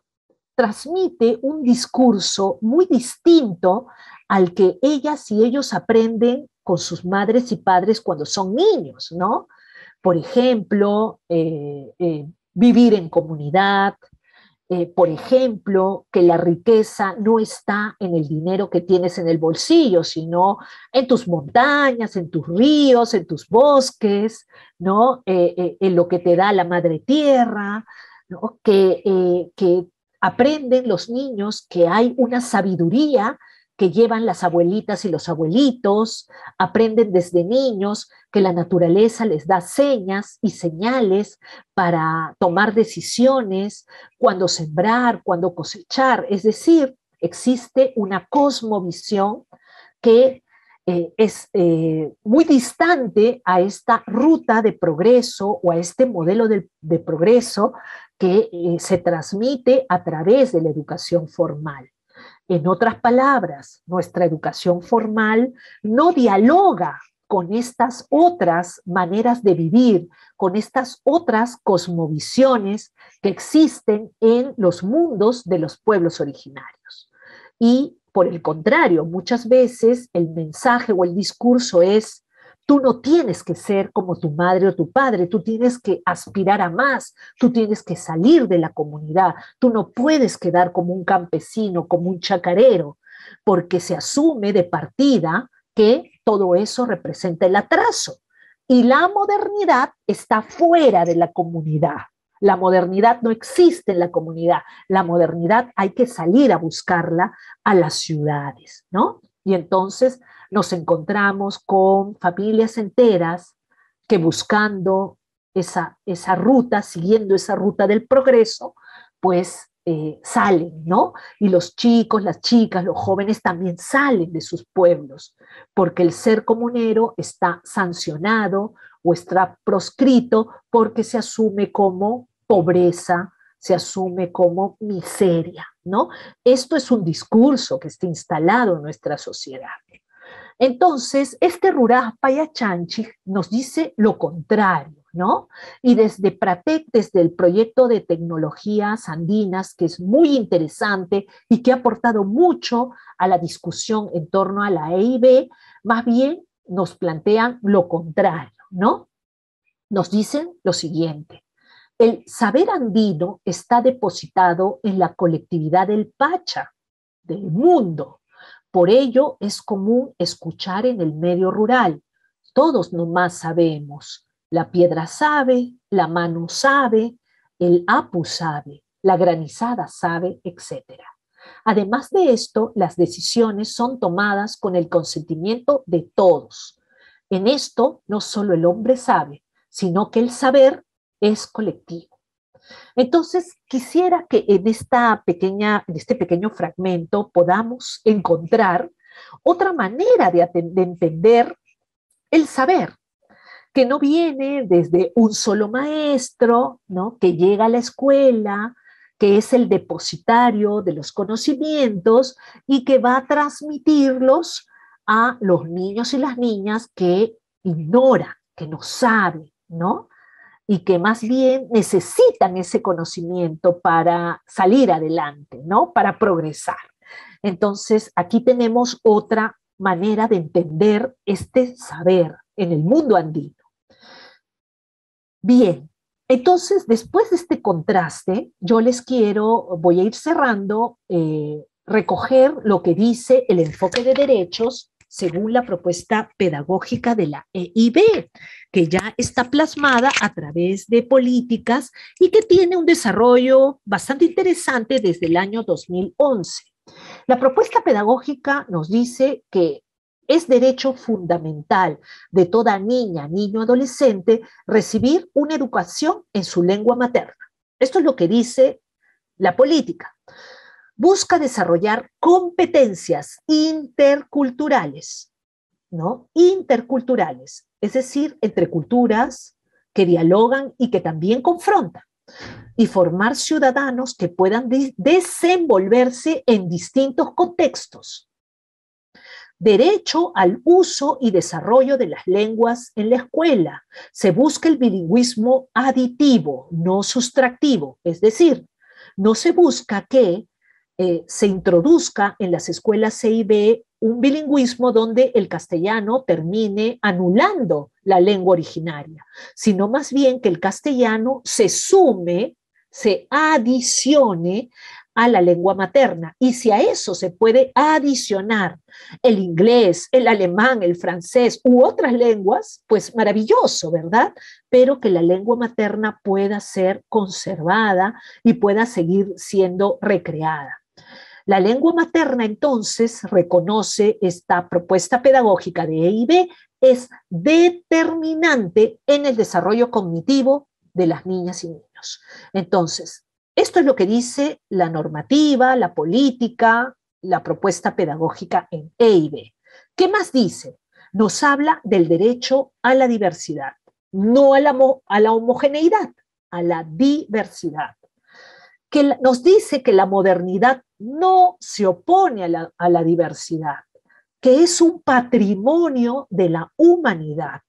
transmite un discurso muy distinto al que ellas y ellos aprenden con sus madres y padres cuando son niños, ¿no? Por ejemplo, eh, eh, vivir en comunidad, eh, por ejemplo, que la riqueza no está en el dinero que tienes en el bolsillo, sino en tus montañas, en tus ríos, en tus bosques, ¿no? Eh, eh, en lo que te da la madre tierra, ¿no? Que, eh, que aprenden los niños que hay una sabiduría que llevan las abuelitas y los abuelitos, aprenden desde niños que la naturaleza les da señas y señales para tomar decisiones, cuándo sembrar, cuándo cosechar. Es decir, existe una cosmovisión que eh, es eh, muy distante a esta ruta de progreso o a este modelo de, de progreso que eh, se transmite a través de la educación formal. En otras palabras, nuestra educación formal no dialoga con estas otras maneras de vivir, con estas otras cosmovisiones que existen en los mundos de los pueblos originarios. Y por el contrario, muchas veces el mensaje o el discurso es: tú no tienes que ser como tu madre o tu padre, tú tienes que aspirar a más, tú tienes que salir de la comunidad, tú no puedes quedar como un campesino, como un chacarero, porque se asume de partida que todo eso representa el atraso. Y la modernidad está fuera de la comunidad. La modernidad no existe en la comunidad. La modernidad hay que salir a buscarla a las ciudades, ¿no? Y entonces nos encontramos con familias enteras que buscando esa, esa ruta, siguiendo esa ruta del progreso, pues eh, salen, ¿no? Y los chicos, las chicas, los jóvenes también salen de sus pueblos, porque el ser comunero está sancionado o está proscrito porque se asume como pobreza, se asume como miseria, ¿no? Esto es un discurso que está instalado en nuestra sociedad. Entonces, este Rural Payachanchi nos dice lo contrario, ¿no? Y desde Pratec, desde el proyecto de tecnologías andinas, que es muy interesante y que ha aportado mucho a la discusión en torno a la E I B, más bien nos plantean lo contrario, ¿no? Nos dicen lo siguiente: el saber andino está depositado en la colectividad del Pacha, del mundo. Por ello es común escuchar en el medio rural: todos nomás sabemos, la piedra sabe, la mano sabe, el apu sabe, la granizada sabe, etcétera. Además de esto, las decisiones son tomadas con el consentimiento de todos. En esto no solo el hombre sabe, sino que el saber es colectivo. Entonces, quisiera que en, esta pequeña, en este pequeño fragmento podamos encontrar otra manera de, de entender el saber, que no viene desde un solo maestro, ¿no?, que llega a la escuela, que es el depositario de los conocimientos y que va a transmitirlos a los niños y las niñas que ignoran, que no saben, ¿no?, y que más bien necesitan ese conocimiento para salir adelante, ¿no?, para progresar. Entonces, aquí tenemos otra manera de entender este saber en el mundo andino. Bien, entonces, después de este contraste, yo les quiero, voy a ir cerrando, eh, recoger lo que dice el enfoque de derechos según la propuesta pedagógica de la E I B, que ya está plasmada a través de políticas y que tiene un desarrollo bastante interesante desde el año dos mil once. La propuesta pedagógica nos dice que es derecho fundamental de toda niña, niño, adolescente recibir una educación en su lengua materna. Esto es lo que dice la política. Busca desarrollar competencias interculturales, ¿no? Interculturales, es decir, entre culturas que dialogan y que también confrontan, y formar ciudadanos que puedan de- desenvolverse en distintos contextos. Derecho al uso y desarrollo de las lenguas en la escuela. Se busca el bilingüismo aditivo, no sustractivo, es decir, no se busca que eh, se introduzca en las escuelas C I B un bilingüismo donde el castellano termine anulando la lengua originaria, sino más bien que el castellano se sume, se adicione a la lengua materna. Y si a eso se puede adicionar el inglés, el alemán, el francés u otras lenguas, pues maravilloso, ¿verdad? Pero que la lengua materna pueda ser conservada y pueda seguir siendo recreada. La lengua materna, entonces, reconoce esta propuesta pedagógica de E I B, es determinante en el desarrollo cognitivo de las niñas y niños. Entonces, esto es lo que dice la normativa, la política, la propuesta pedagógica en E I B. ¿Qué más dice? Nos habla del derecho a la diversidad, no a la, a la homogeneidad, a la diversidad. Que nos dice que la modernidad no se opone a la, a la diversidad, que es un patrimonio de la humanidad.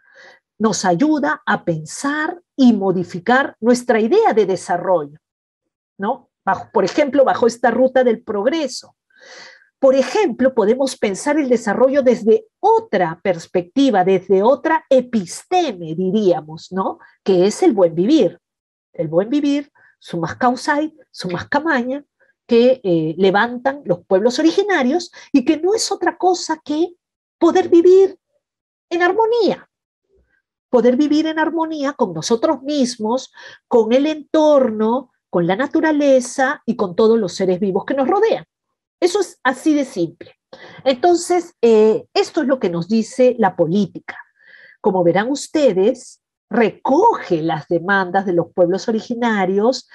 Nos ayuda a pensar y modificar nuestra idea de desarrollo, ¿no? Bajo, por ejemplo, bajo esta ruta del progreso. Por ejemplo, podemos pensar el desarrollo desde otra perspectiva, desde otra episteme, diríamos, ¿no? Que es el buen vivir. El buen vivir, sumas causai, sumas camaña, que eh, levantan los pueblos originarios y que no es otra cosa que poder vivir en armonía. Poder vivir en armonía con nosotros mismos, con el entorno, con la naturaleza y con todos los seres vivos que nos rodean. Eso es así de simple. Entonces, eh, esto es lo que nos dice la política. Como verán ustedes, recoge las demandas de los pueblos originarios,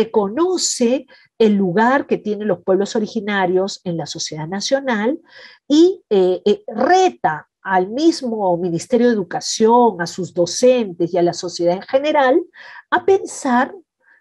reconoce el lugar que tienen los pueblos originarios en la sociedad nacional y eh, eh, reta al mismo Ministerio de Educación, a sus docentes y a la sociedad en general a pensar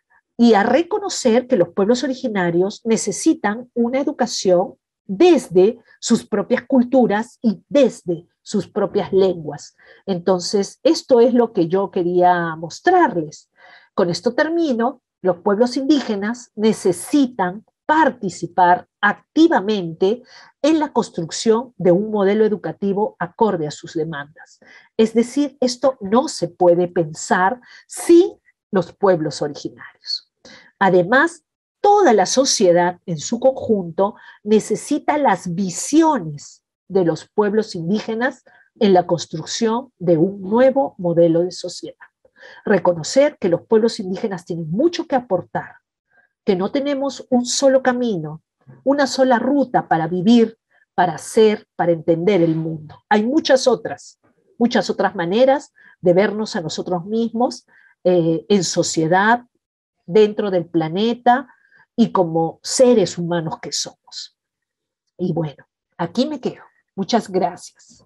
y a reconocer que los pueblos originarios necesitan una educación desde sus propias culturas y desde sus propias lenguas. Entonces, esto es lo que yo quería mostrarles. Con esto termino. Los pueblos indígenas necesitan participar activamente en la construcción de un modelo educativo acorde a sus demandas. Es decir, esto no se puede pensar sin los pueblos originarios. Además, toda la sociedad en su conjunto necesita las visiones de los pueblos indígenas en la construcción de un nuevo modelo de sociedad. Reconocer que los pueblos indígenas tienen mucho que aportar, que no tenemos un solo camino, una sola ruta para vivir, para ser, para entender el mundo. Hay muchas otras, muchas otras maneras de vernos a nosotros mismos eh, en sociedad, dentro del planeta y como seres humanos que somos. Y bueno, aquí me quedo. Muchas gracias.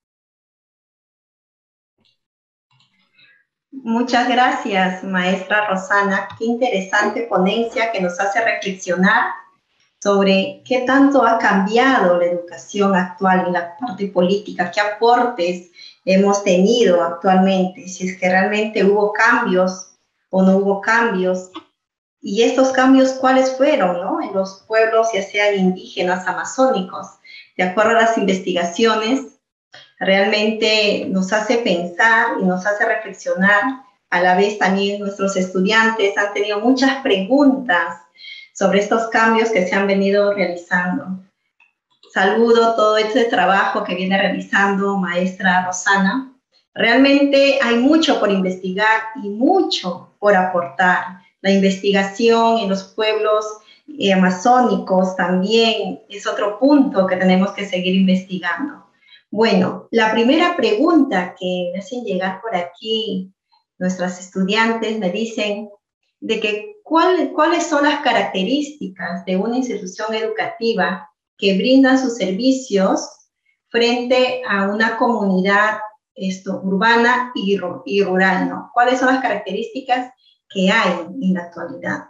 Muchas gracias, maestra Rosana. Qué interesante ponencia que nos hace reflexionar sobre qué tanto ha cambiado la educación actual en la parte política, qué aportes hemos tenido actualmente, si es que realmente hubo cambios o no hubo cambios. Y estos cambios, ¿cuáles fueron, no? En los pueblos, ya sean indígenas, amazónicos. De acuerdo a las investigaciones, realmente nos hace pensar y nos hace reflexionar. A la vez también nuestros estudiantes han tenido muchas preguntas sobre estos cambios que se han venido realizando. Saludo todo este trabajo que viene realizando maestra Rosana. Realmente hay mucho por investigar y mucho por aportar. La investigación en los pueblos eh, amazónicos también es otro punto que tenemos que seguir investigando. Bueno, la primera pregunta que me hacen llegar por aquí nuestras estudiantes me dicen de que cuál, cuáles son las características de una institución educativa que brinda sus servicios frente a una comunidad esto, urbana y, y rural, ¿no? ¿Cuáles son las características que hay en la actualidad?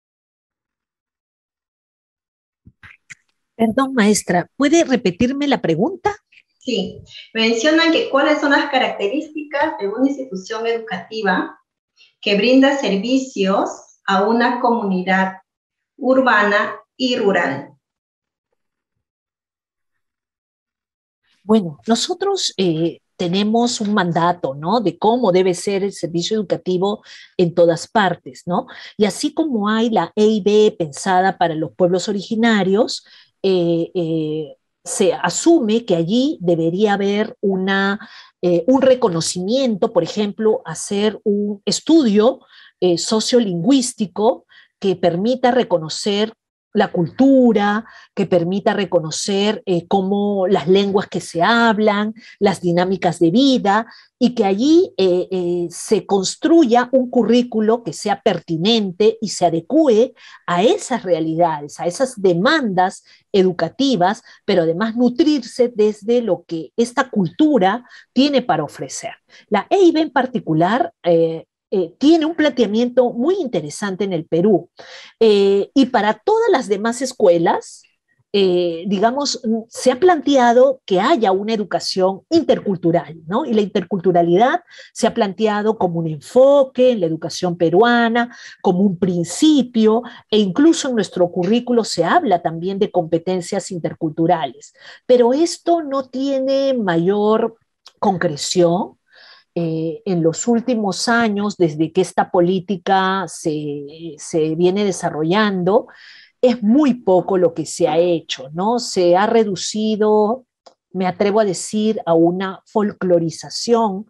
Perdón, maestra, ¿puede repetirme la pregunta? Sí, mencionan que cuáles son las características de una institución educativa que brinda servicios a una comunidad urbana y rural. Bueno, nosotros eh, tenemos un mandato, ¿no? De cómo debe ser el servicio educativo en todas partes, ¿no? Y así como hay la E I B pensada para los pueblos originarios, eh, eh, se asume que allí debería haber una, eh, un reconocimiento, por ejemplo, hacer un estudio eh, sociolingüístico que permita reconocer la cultura, que permita reconocer eh, cómo las lenguas que se hablan, las dinámicas de vida, y que allí eh, eh, se construya un currículo que sea pertinente y se adecue a esas realidades, a esas demandas educativas, pero además nutrirse desde lo que esta cultura tiene para ofrecer. La E I B en particular eh, Eh, tiene un planteamiento muy interesante en el Perú. Eh, y para todas las demás escuelas, eh, digamos, se ha planteado que haya una educación intercultural, ¿no? Y la interculturalidad se ha planteado como un enfoque en la educación peruana, como un principio, e incluso en nuestro currículo se habla también de competencias interculturales. Pero esto no tiene mayor concreción. Eh, en los últimos años, desde que esta política se, se viene desarrollando, es muy poco lo que se ha hecho, ¿no? Se ha reducido, me atrevo a decir, a una folclorización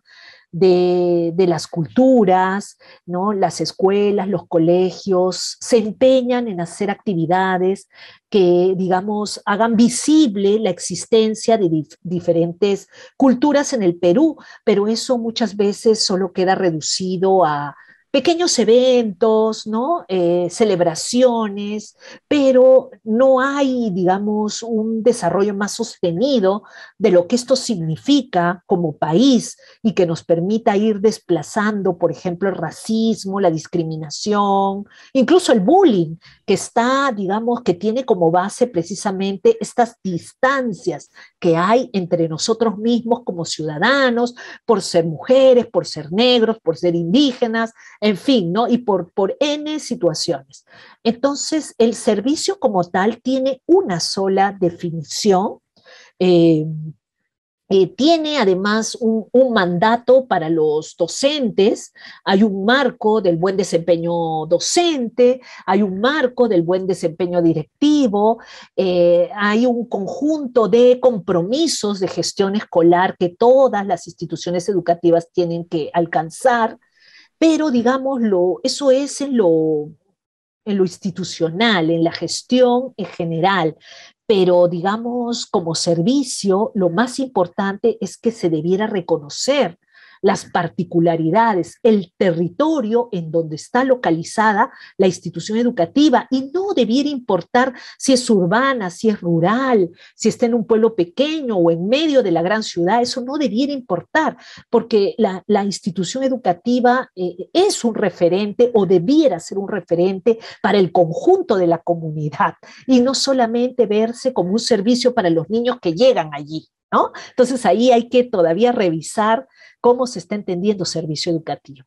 de, de las culturas, ¿no? Las escuelas, los colegios se empeñan en hacer actividades que, digamos, hagan visible la existencia de dif diferentes culturas en el Perú, pero eso muchas veces solo queda reducido a pequeños eventos, ¿no? Eh, celebraciones, pero no hay, digamos, un desarrollo más sostenido de lo que esto significa como país y que nos permita ir desplazando, por ejemplo, el racismo, la discriminación, incluso el bullying, que está, digamos, que tiene como base precisamente estas distancias que hay entre nosotros mismos como ciudadanos, por ser mujeres, por ser negros, por ser indígenas, en fin, ¿no? Y por, por N situaciones. Entonces, el servicio como tal tiene una sola definición, eh, Eh, tiene además un, un mandato para los docentes, hay un marco del buen desempeño docente, hay un marco del buen desempeño directivo, eh, hay un conjunto de compromisos de gestión escolar que todas las instituciones educativas tienen que alcanzar, pero digamos, lo, eso es en lo, en lo institucional, en la gestión en general. Pero digamos, como servicio, lo más importante es que se debiera reconocer las particularidades, el territorio en donde está localizada la institución educativa, y no debiera importar si es urbana, si es rural, si está en un pueblo pequeño o en medio de la gran ciudad. Eso no debiera importar, porque la, la institución educativa eh, es un referente o debiera ser un referente para el conjunto de la comunidad y no solamente verse como un servicio para los niños que llegan allí, ¿no? Entonces ahí hay que todavía revisar cómo se está entendiendo servicio educativo.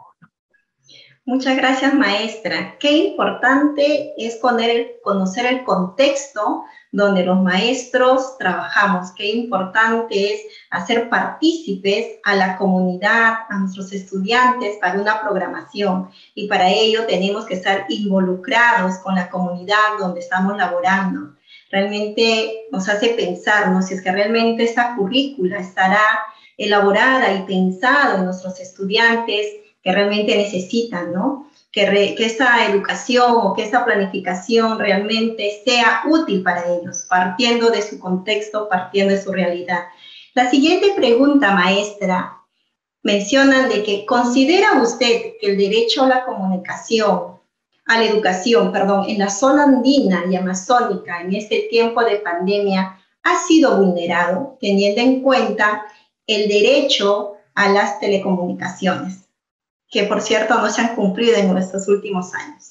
Muchas gracias, maestra. Qué importante es poner, conocer el contexto donde los maestros trabajamos. Qué importante es hacer partícipes a la comunidad, a nuestros estudiantes para una programación. Y para ello tenemos que estar involucrados con la comunidad donde estamos laborando. Realmente nos hace pensar, ¿no? Si es que realmente esta currícula estará elaborada y pensada en nuestros estudiantes que realmente necesitan, ¿no? Que, re, que esta educación o que esta planificación realmente sea útil para ellos, partiendo de su contexto, partiendo de su realidad. La siguiente pregunta, maestra, mencionan de que ¿considera usted que el derecho a la comunicación, a la educación, perdón, en la zona andina y amazónica en este tiempo de pandemia ha sido vulnerado, teniendo en cuenta el derecho a las telecomunicaciones, que por cierto no se han cumplido en nuestros últimos años?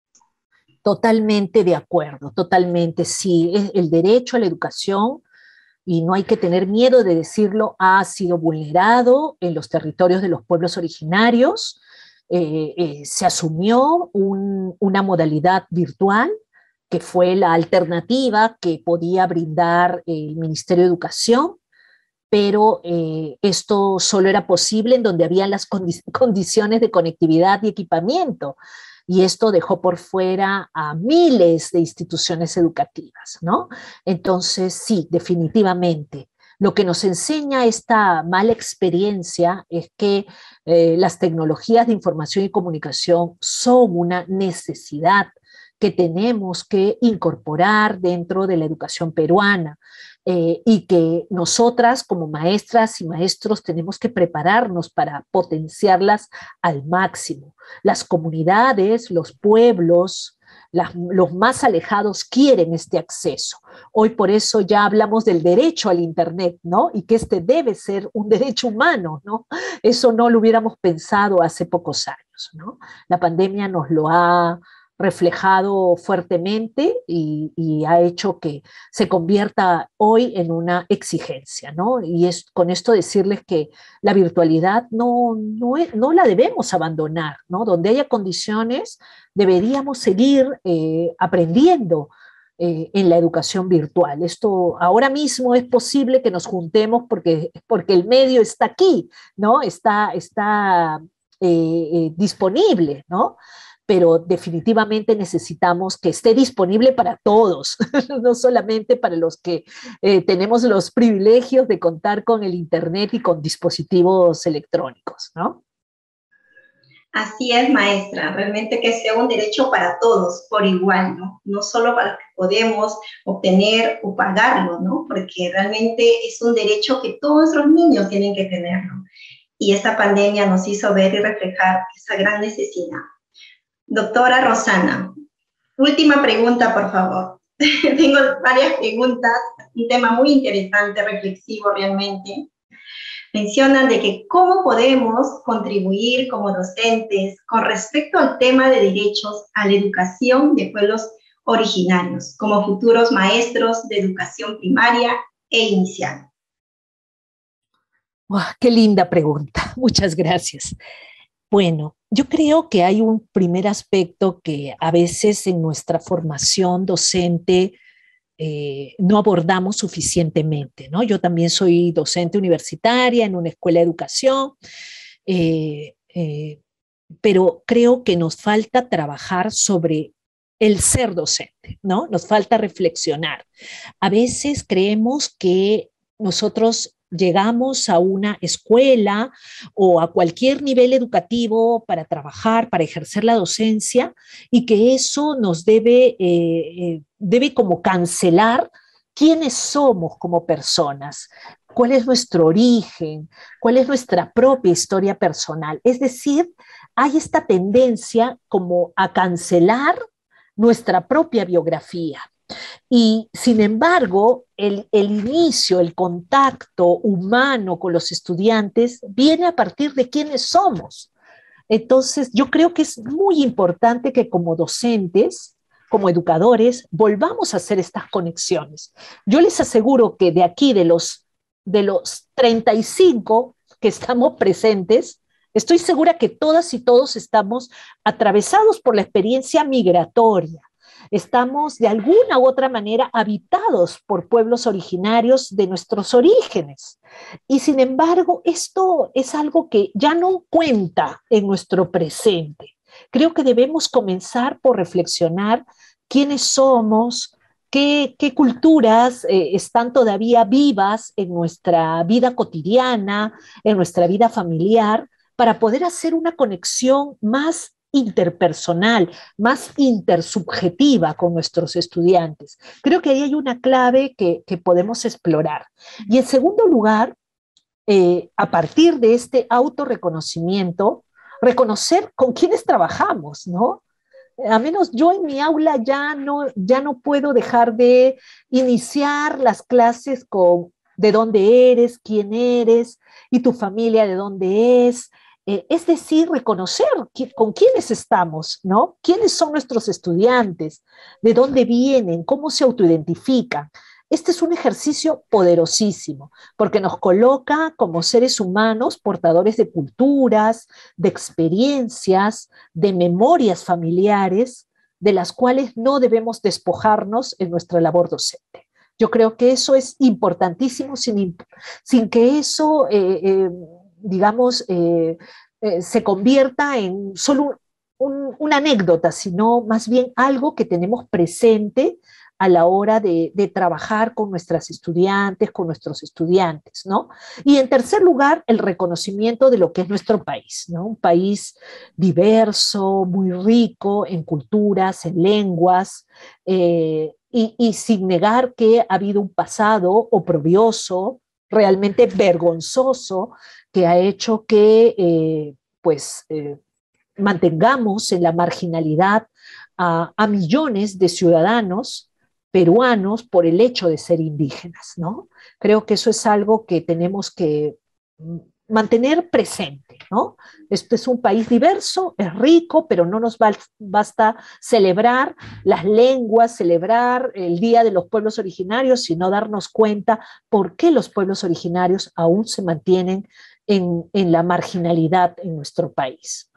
Totalmente de acuerdo, totalmente, sí, el derecho a la educación, y no hay que tener miedo de decirlo, ha sido vulnerado en los territorios de los pueblos originarios. Eh, eh, se asumió un, una modalidad virtual, que fue la alternativa que podía brindar el Ministerio de Educación, pero eh, esto solo era posible en donde había las condi condiciones de conectividad y equipamiento, y esto dejó por fuera a miles de instituciones educativas, ¿no? Entonces, sí, definitivamente. Lo que nos enseña esta mala experiencia es que eh, las tecnologías de información y comunicación son una necesidad que tenemos que incorporar dentro de la educación peruana. Eh, y que nosotras como maestras y maestros tenemos que prepararnos para potenciarlas al máximo. Las comunidades, los pueblos, las, los más alejados quieren este acceso. Hoy por eso ya hablamos del derecho al Internet, ¿no? Y que este debe ser un derecho humano, ¿no? Eso no lo hubiéramos pensado hace pocos años, ¿no? La pandemia nos lo ha reflejado fuertemente y, y ha hecho que se convierta hoy en una exigencia, ¿no? Y es con esto decirles que la virtualidad no, no, es, no la debemos abandonar, ¿no? Donde haya condiciones deberíamos seguir eh, aprendiendo eh, en la educación virtual. Esto ahora mismo es posible que nos juntemos porque, porque el medio está aquí, ¿no? Está, está eh, eh, disponible, ¿no? Pero definitivamente necesitamos que esté disponible para todos, no solamente para los que eh, tenemos los privilegios de contar con el Internet y con dispositivos electrónicos, ¿no? Así es, maestra, realmente que sea un derecho para todos, por igual, ¿no? No solo para los que podemos obtener o pagarlo, ¿no? Porque realmente es un derecho que todos los niños tienen que tenerlo. Y esta pandemia nos hizo ver y reflejar esa gran necesidad. Doctora Rosana, última pregunta, por favor. Tengo varias preguntas, un tema muy interesante, reflexivo realmente. Mencionan de que cómo podemos contribuir como docentes con respecto al tema de derechos a la educación de pueblos originarios, como futuros maestros de educación primaria e inicial. ¡Wow! ¡Qué linda pregunta! Muchas gracias. Bueno, yo creo que hay un primer aspecto que a veces en nuestra formación docente eh, no abordamos suficientemente, ¿no? Yo también soy docente universitaria en una escuela de educación, eh, eh, pero creo que nos falta trabajar sobre el ser docente, ¿no? Nos falta reflexionar. A veces creemos que nosotros llegamos a una escuela o a cualquier nivel educativo para trabajar, para ejercer la docencia, y que eso nos debe, eh, debe como cancelar quiénes somos como personas, cuál es nuestro origen, cuál es nuestra propia historia personal. Es decir, hay esta tendencia como a cancelar nuestra propia biografía. Y sin embargo, el, el inicio, el contacto humano con los estudiantes viene a partir de quiénes somos. Entonces, yo creo que es muy importante que como docentes, como educadores, volvamos a hacer estas conexiones. Yo les aseguro que de aquí, de los, de los treinta y cinco que estamos presentes, estoy segura que todas y todos estamos atravesados por la experiencia migratoria. Estamos de alguna u otra manera habitados por pueblos originarios de nuestros orígenes. Y sin embargo, esto es algo que ya no cuenta en nuestro presente. Creo que debemos comenzar por reflexionar quiénes somos, qué, qué culturas eh, están todavía vivas en nuestra vida cotidiana, en nuestra vida familiar, para poder hacer una conexión más interpersonal, más intersubjetiva con nuestros estudiantes. Creo que ahí hay una clave que, que podemos explorar. Y en segundo lugar, eh, a partir de este autorreconocimiento, reconocer con quiénes trabajamos, ¿no? A menos yo en mi aula ya no, ya no puedo dejar de iniciar las clases con de dónde eres, quién eres y tu familia de dónde es. Eh, es decir, reconocer qui- con quiénes estamos, ¿no? ¿Quiénes son nuestros estudiantes? ¿De dónde vienen? ¿Cómo se autoidentifican? Este es un ejercicio poderosísimo porque nos coloca como seres humanos portadores de culturas, de experiencias, de memorias familiares, de las cuales no debemos despojarnos en nuestra labor docente. Yo creo que eso es importantísimo sin, sin que eso, eh, eh, digamos, eh, eh, se convierta en solo un, un, una anécdota, sino más bien algo que tenemos presente a la hora de, de trabajar con nuestras estudiantes, con nuestros estudiantes, ¿no? Y en tercer lugar, el reconocimiento de lo que es nuestro país, ¿no? Un país diverso, muy rico en culturas, en lenguas, eh, y, y sin negar que ha habido un pasado oprobioso, realmente vergonzoso, que ha hecho que, eh, pues, eh, mantengamos en la marginalidad a, a millones de ciudadanos peruanos por el hecho de ser indígenas, ¿no? Creo que eso es algo que tenemos que mantener presente, ¿no? Este es un país diverso, es rico, pero no nos basta celebrar las lenguas, celebrar el Día de los Pueblos Originarios, sino darnos cuenta por qué los pueblos originarios aún se mantienen en, en la marginalidad en nuestro país.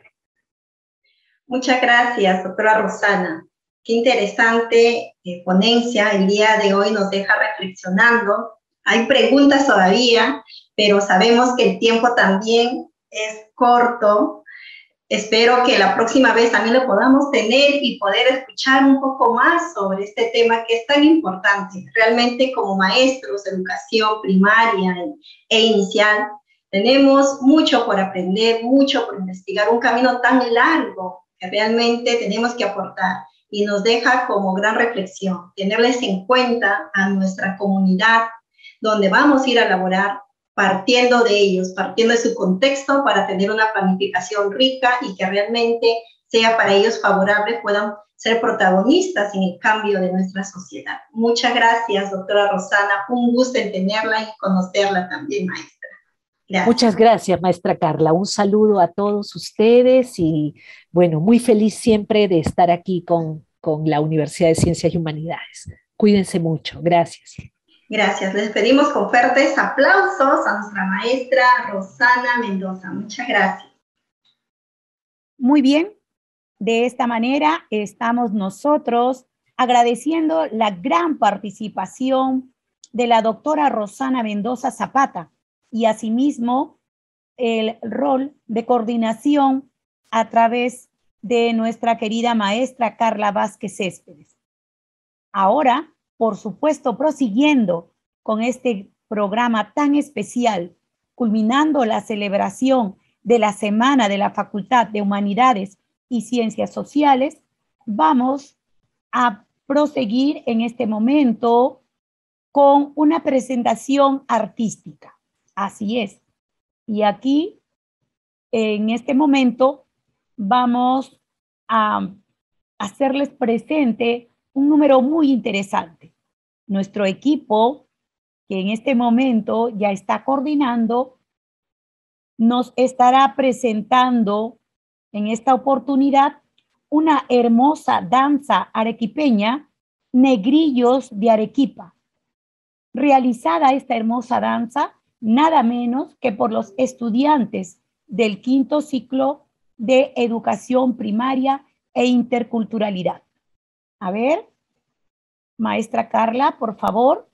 Muchas gracias, doctora Rosana. Qué interesante eh, ponencia. El día de hoy nos deja reflexionando. Hay preguntas todavía, pero sabemos que el tiempo también es corto. Espero que la próxima vez también lo podamos tener y poder escuchar un poco más sobre este tema que es tan importante. Realmente como maestros de educación primaria e inicial, tenemos mucho por aprender, mucho por investigar, un camino tan largo que realmente tenemos que aportar y nos deja como gran reflexión, tenerles en cuenta a nuestra comunidad donde vamos a ir a laborar, partiendo de ellos, partiendo de su contexto para tener una planificación rica y que realmente sea para ellos favorable, puedan ser protagonistas en el cambio de nuestra sociedad. Muchas gracias, doctora Rosana. Un gusto en tenerla y conocerla también, maestra. Gracias. Muchas gracias, maestra Carla. Un saludo a todos ustedes y, bueno, muy feliz siempre de estar aquí con, con la Universidad de Ciencias y Humanidades. Cuídense mucho. Gracias. Gracias. Les pedimos con fuertes aplausos a nuestra maestra Rosana Mendoza. Muchas gracias. Muy bien. De esta manera estamos nosotros agradeciendo la gran participación de la doctora Rosana Mendoza Zapata y asimismo el rol de coordinación a través de nuestra querida maestra Carla Vázquez Céspedes. Ahora, por supuesto, prosiguiendo con este programa tan especial, culminando la celebración de la Semana de la Facultad de Humanidades y Ciencias Sociales, vamos a proseguir en este momento con una presentación artística. Así es. Y aquí, en este momento, vamos a hacerles presente un número muy interesante. Nuestro equipo, que en este momento ya está coordinando, nos estará presentando en esta oportunidad una hermosa danza arequipeña, Negrillos de Arequipa. Realizada esta hermosa danza, nada menos que por los estudiantes del quinto ciclo de Educación Primaria e Interculturalidad. A ver, maestra Carla, por favor.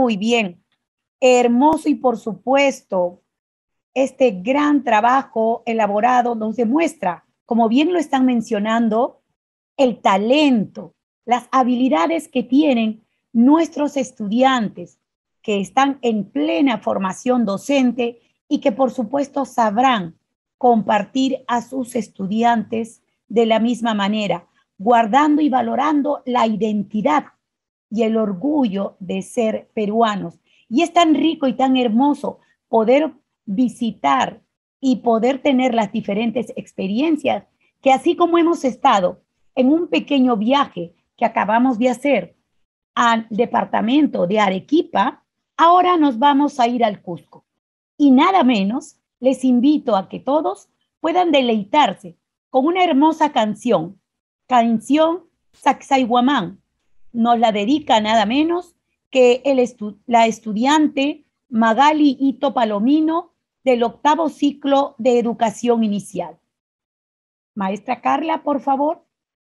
Muy bien. Hermoso y por supuesto, este gran trabajo elaborado nos demuestra, como bien lo están mencionando, el talento, las habilidades que tienen nuestros estudiantes que están en plena formación docente y que por supuesto sabrán compartir a sus estudiantes de la misma manera, guardando y valorando la identidad y el orgullo de ser peruanos. Y es tan rico y tan hermoso poder visitar y poder tener las diferentes experiencias que así como hemos estado en un pequeño viaje que acabamos de hacer al departamento de Arequipa, ahora nos vamos a ir al Cusco. Y nada menos, les invito a que todos puedan deleitarse con una hermosa canción, canción Sacsayhuamán. Nos la dedica nada menos que el estu la estudiante Magali Ito Palomino del octavo ciclo de educación inicial. Maestra Carla, por favor.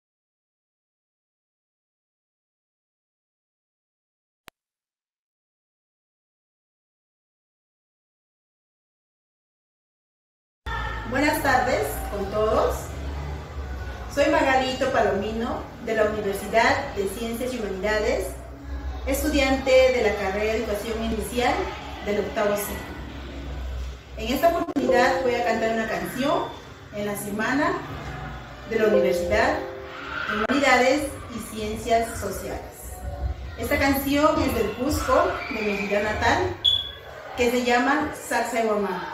Buenas tardes con todos. Soy Magali Ito Palomino de la Universidad de Ciencias y Humanidades, estudiante de la carrera de Educación Inicial del octavo ciclo. En esta oportunidad voy a cantar una canción en la semana de la Universidad de Humanidades y Ciencias Sociales. Esta canción es del Cusco, de mi ciudad natal, que se llama Sacsayhuamán.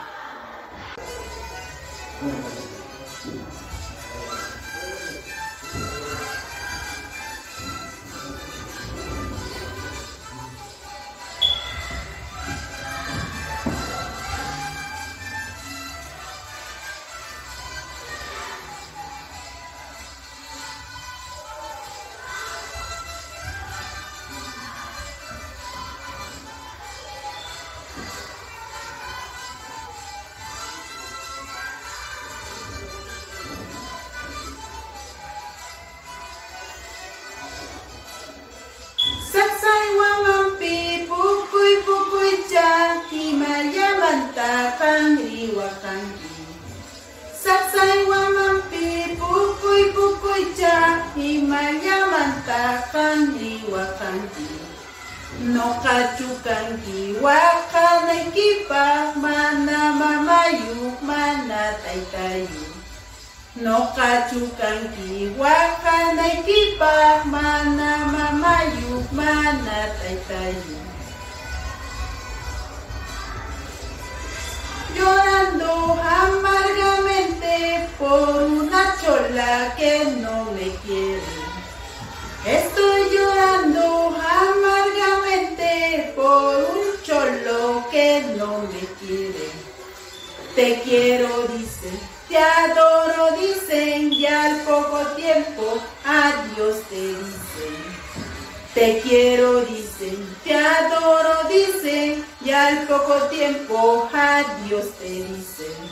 No kachukanki wakanaykipa mana mamayu mana taytayu. No kachukanki wakanaykipa mana mamayu mana taytayu. Llorando amargamente por una chola que no me quiere. Estoy llorando amargamente por un cholo que no me quiere. Te quiero, dicen, te adoro, dicen, y al poco tiempo adiós te dicen. Te quiero, dicen, te adoro, dicen, y al poco tiempo adiós te dicen.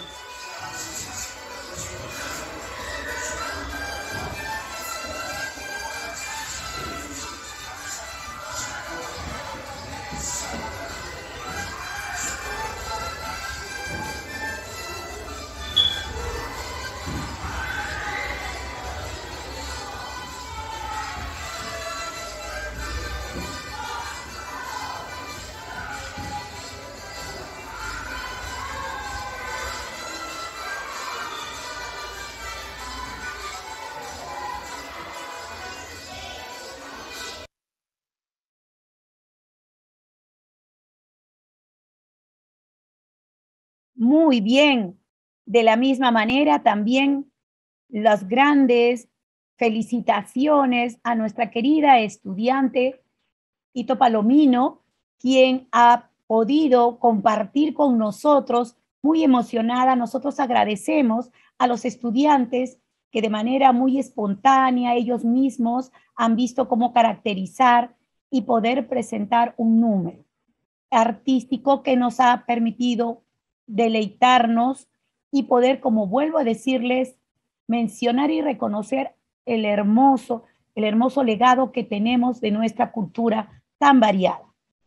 Muy bien. De la misma manera, también las grandes felicitaciones a nuestra querida estudiante Ito Palomino, quien ha podido compartir con nosotros, muy emocionada. Nosotros agradecemos a los estudiantes que de manera muy espontánea ellos mismos han visto cómo caracterizar y poder presentar un número artístico que nos ha permitido deleitarnos y poder, como vuelvo a decirles, mencionar y reconocer el hermoso, el hermoso legado que tenemos de nuestra cultura tan variada.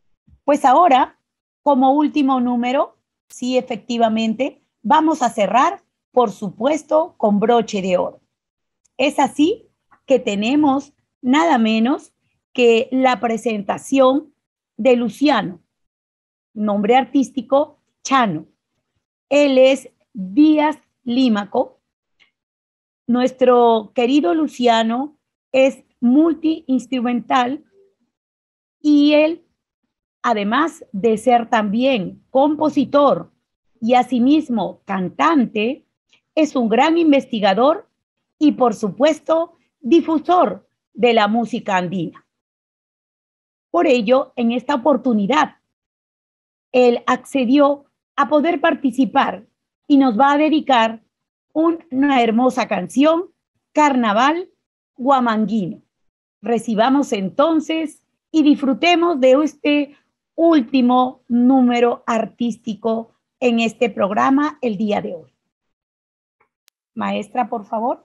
Pues ahora, como último número, sí, efectivamente, vamos a cerrar, por supuesto, con broche de oro. Es así que tenemos nada menos que la presentación de Luciano, nombre artístico Chano. Él es Díaz Límaco. Nuestro querido Luciano es multiinstrumental y él, además de ser también compositor y asimismo cantante, es un gran investigador y, por supuesto, difusor de la música andina. Por ello, en esta oportunidad, él accedió a poder participar y nos va a dedicar una hermosa canción, Carnaval Huamanguino. Recibamos entonces y disfrutemos de este último número artístico en este programa el día de hoy. Maestra, por favor.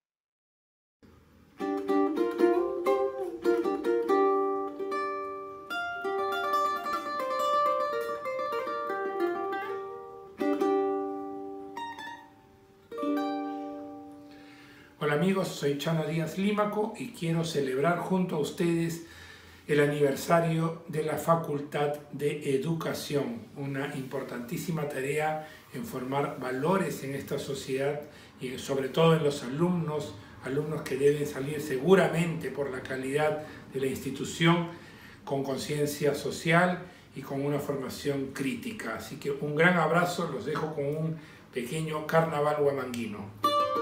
Hola amigos, soy Chano Díaz Límaco y quiero celebrar junto a ustedes el aniversario de la Facultad de Educación, una importantísima tarea en formar valores en esta sociedad y sobre todo en los alumnos, alumnos que deben salir seguramente por la calidad de la institución con conciencia social y con una formación crítica. Así que un gran abrazo, los dejo con un pequeño carnaval huamanguino.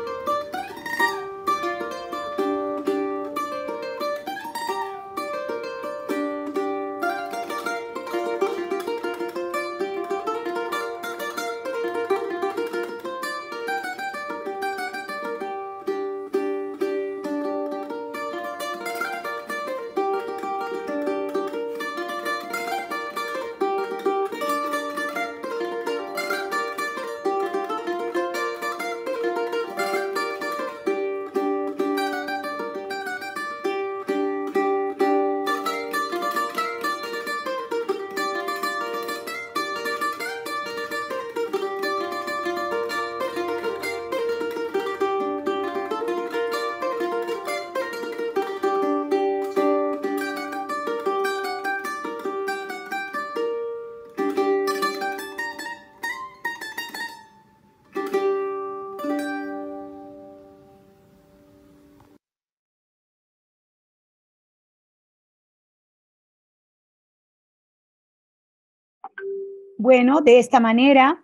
Bueno, de esta manera,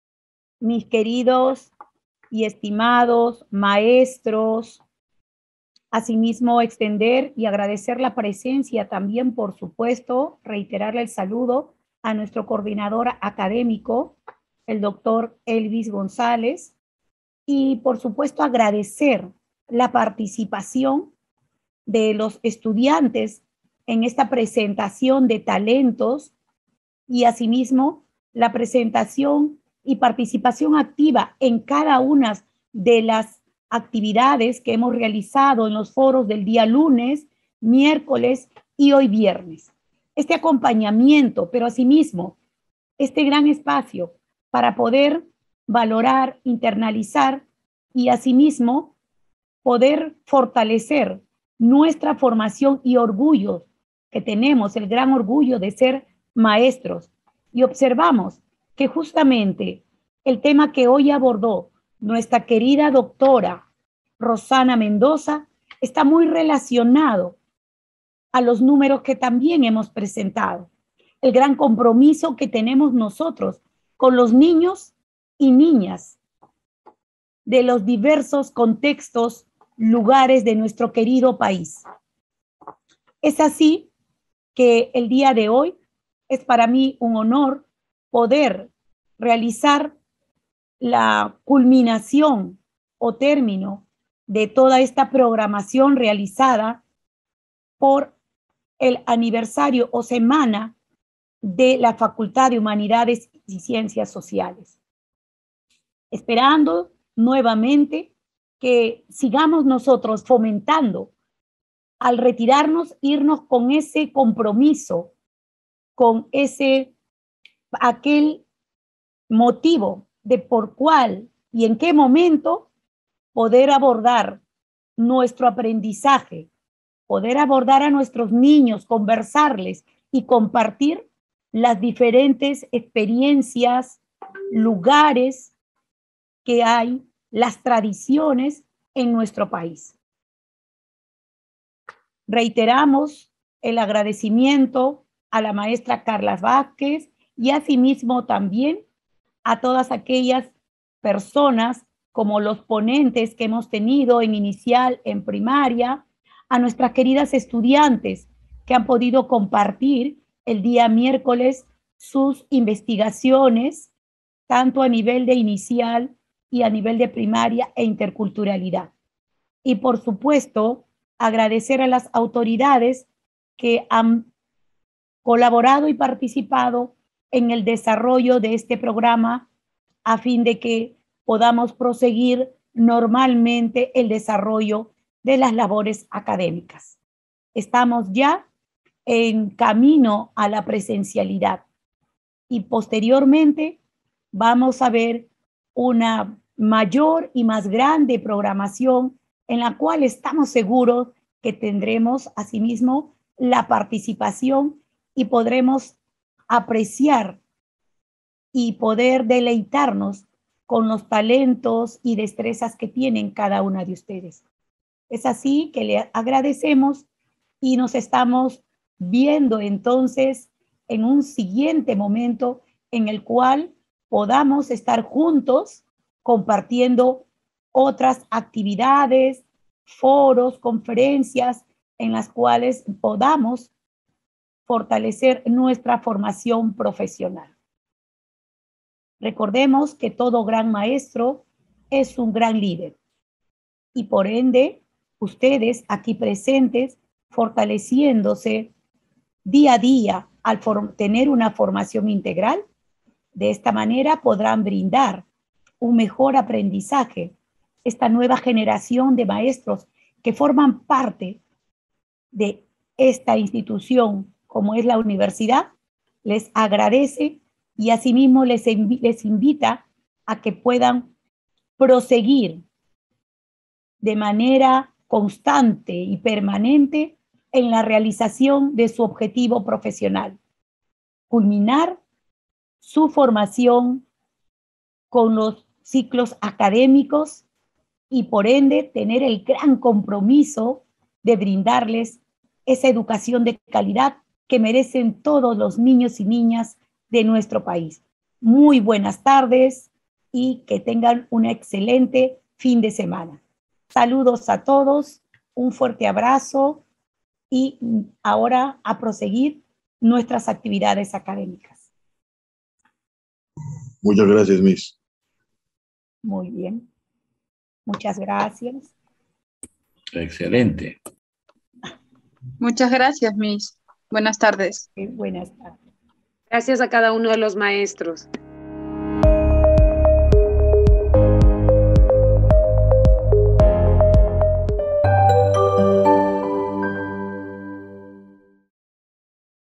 mis queridos y estimados maestros, asimismo extender y agradecer la presencia también, por supuesto, reiterarle el saludo a nuestro coordinador académico, el doctor Elvis González, y por supuesto agradecer la participación de los estudiantes en esta presentación de talentos y asimismo la presentación y participación activa en cada una de las actividades que hemos realizado en los foros del día lunes, miércoles y hoy viernes. Este acompañamiento, pero asimismo este gran espacio para poder valorar, internalizar y asimismo poder fortalecer nuestra formación y orgullo que tenemos, el gran orgullo de ser maestros. Y observamos que justamente el tema que hoy abordó nuestra querida doctora Rosana Mendoza está muy relacionado a los números que también hemos presentado. El gran compromiso que tenemos nosotros con los niños y niñas de los diversos contextos, lugares de nuestro querido país. Es así que el día de hoy es para mí un honor poder realizar la culminación o término de toda esta programación realizada por el aniversario o semana de la Facultad de Humanidades y Ciencias Sociales. Esperando nuevamente que sigamos nosotros fomentando al retirarnos, irnos con ese compromiso con ese, aquel motivo de por cuál y en qué momento poder abordar nuestro aprendizaje, poder abordar a nuestros niños, conversarles y compartir las diferentes experiencias, lugares que hay, las tradiciones en nuestro país. Reiteramos el agradecimiento a la maestra Carla Vázquez y asimismo también a todas aquellas personas como los ponentes que hemos tenido en inicial, en primaria, a nuestras queridas estudiantes que han podido compartir el día miércoles sus investigaciones, tanto a nivel de inicial y a nivel de primaria e interculturalidad. Y por supuesto, agradecer a las autoridades que han colaborado y participado en el desarrollo de este programa a fin de que podamos proseguir normalmente el desarrollo de las labores académicas. Estamos ya en camino a la presencialidad y posteriormente vamos a ver una mayor y más grande programación en la cual estamos seguros que tendremos asimismo la participación y podremos apreciar y poder deleitarnos con los talentos y destrezas que tienen cada una de ustedes. Es así que le agradecemos y nos estamos viendo entonces en un siguiente momento en el cual podamos estar juntos compartiendo otras actividades, foros, conferencias en las cuales podamos fortalecer nuestra formación profesional. Recordemos que todo gran maestro es un gran líder y por ende ustedes aquí presentes fortaleciéndose día a día al tener una formación integral, de esta manera podrán brindar un mejor aprendizaje. Esta nueva generación de maestros que forman parte de esta institución como es la universidad, les agradece y asimismo les, les invita a que puedan proseguir de manera constante y permanente en la realización de su objetivo profesional, culminar su formación con los ciclos académicos y por ende tener el gran compromiso de brindarles esa educación de calidad que merecen todos los niños y niñas de nuestro país. Muy buenas tardes y que tengan un excelente fin de semana. Saludos a todos, un fuerte abrazo y ahora a proseguir nuestras actividades académicas. Muchas gracias, Miss. Muy bien. Muchas gracias. Excelente. Muchas gracias, Miss. Buenas tardes. Buenas tardes. Gracias a cada uno de los maestros.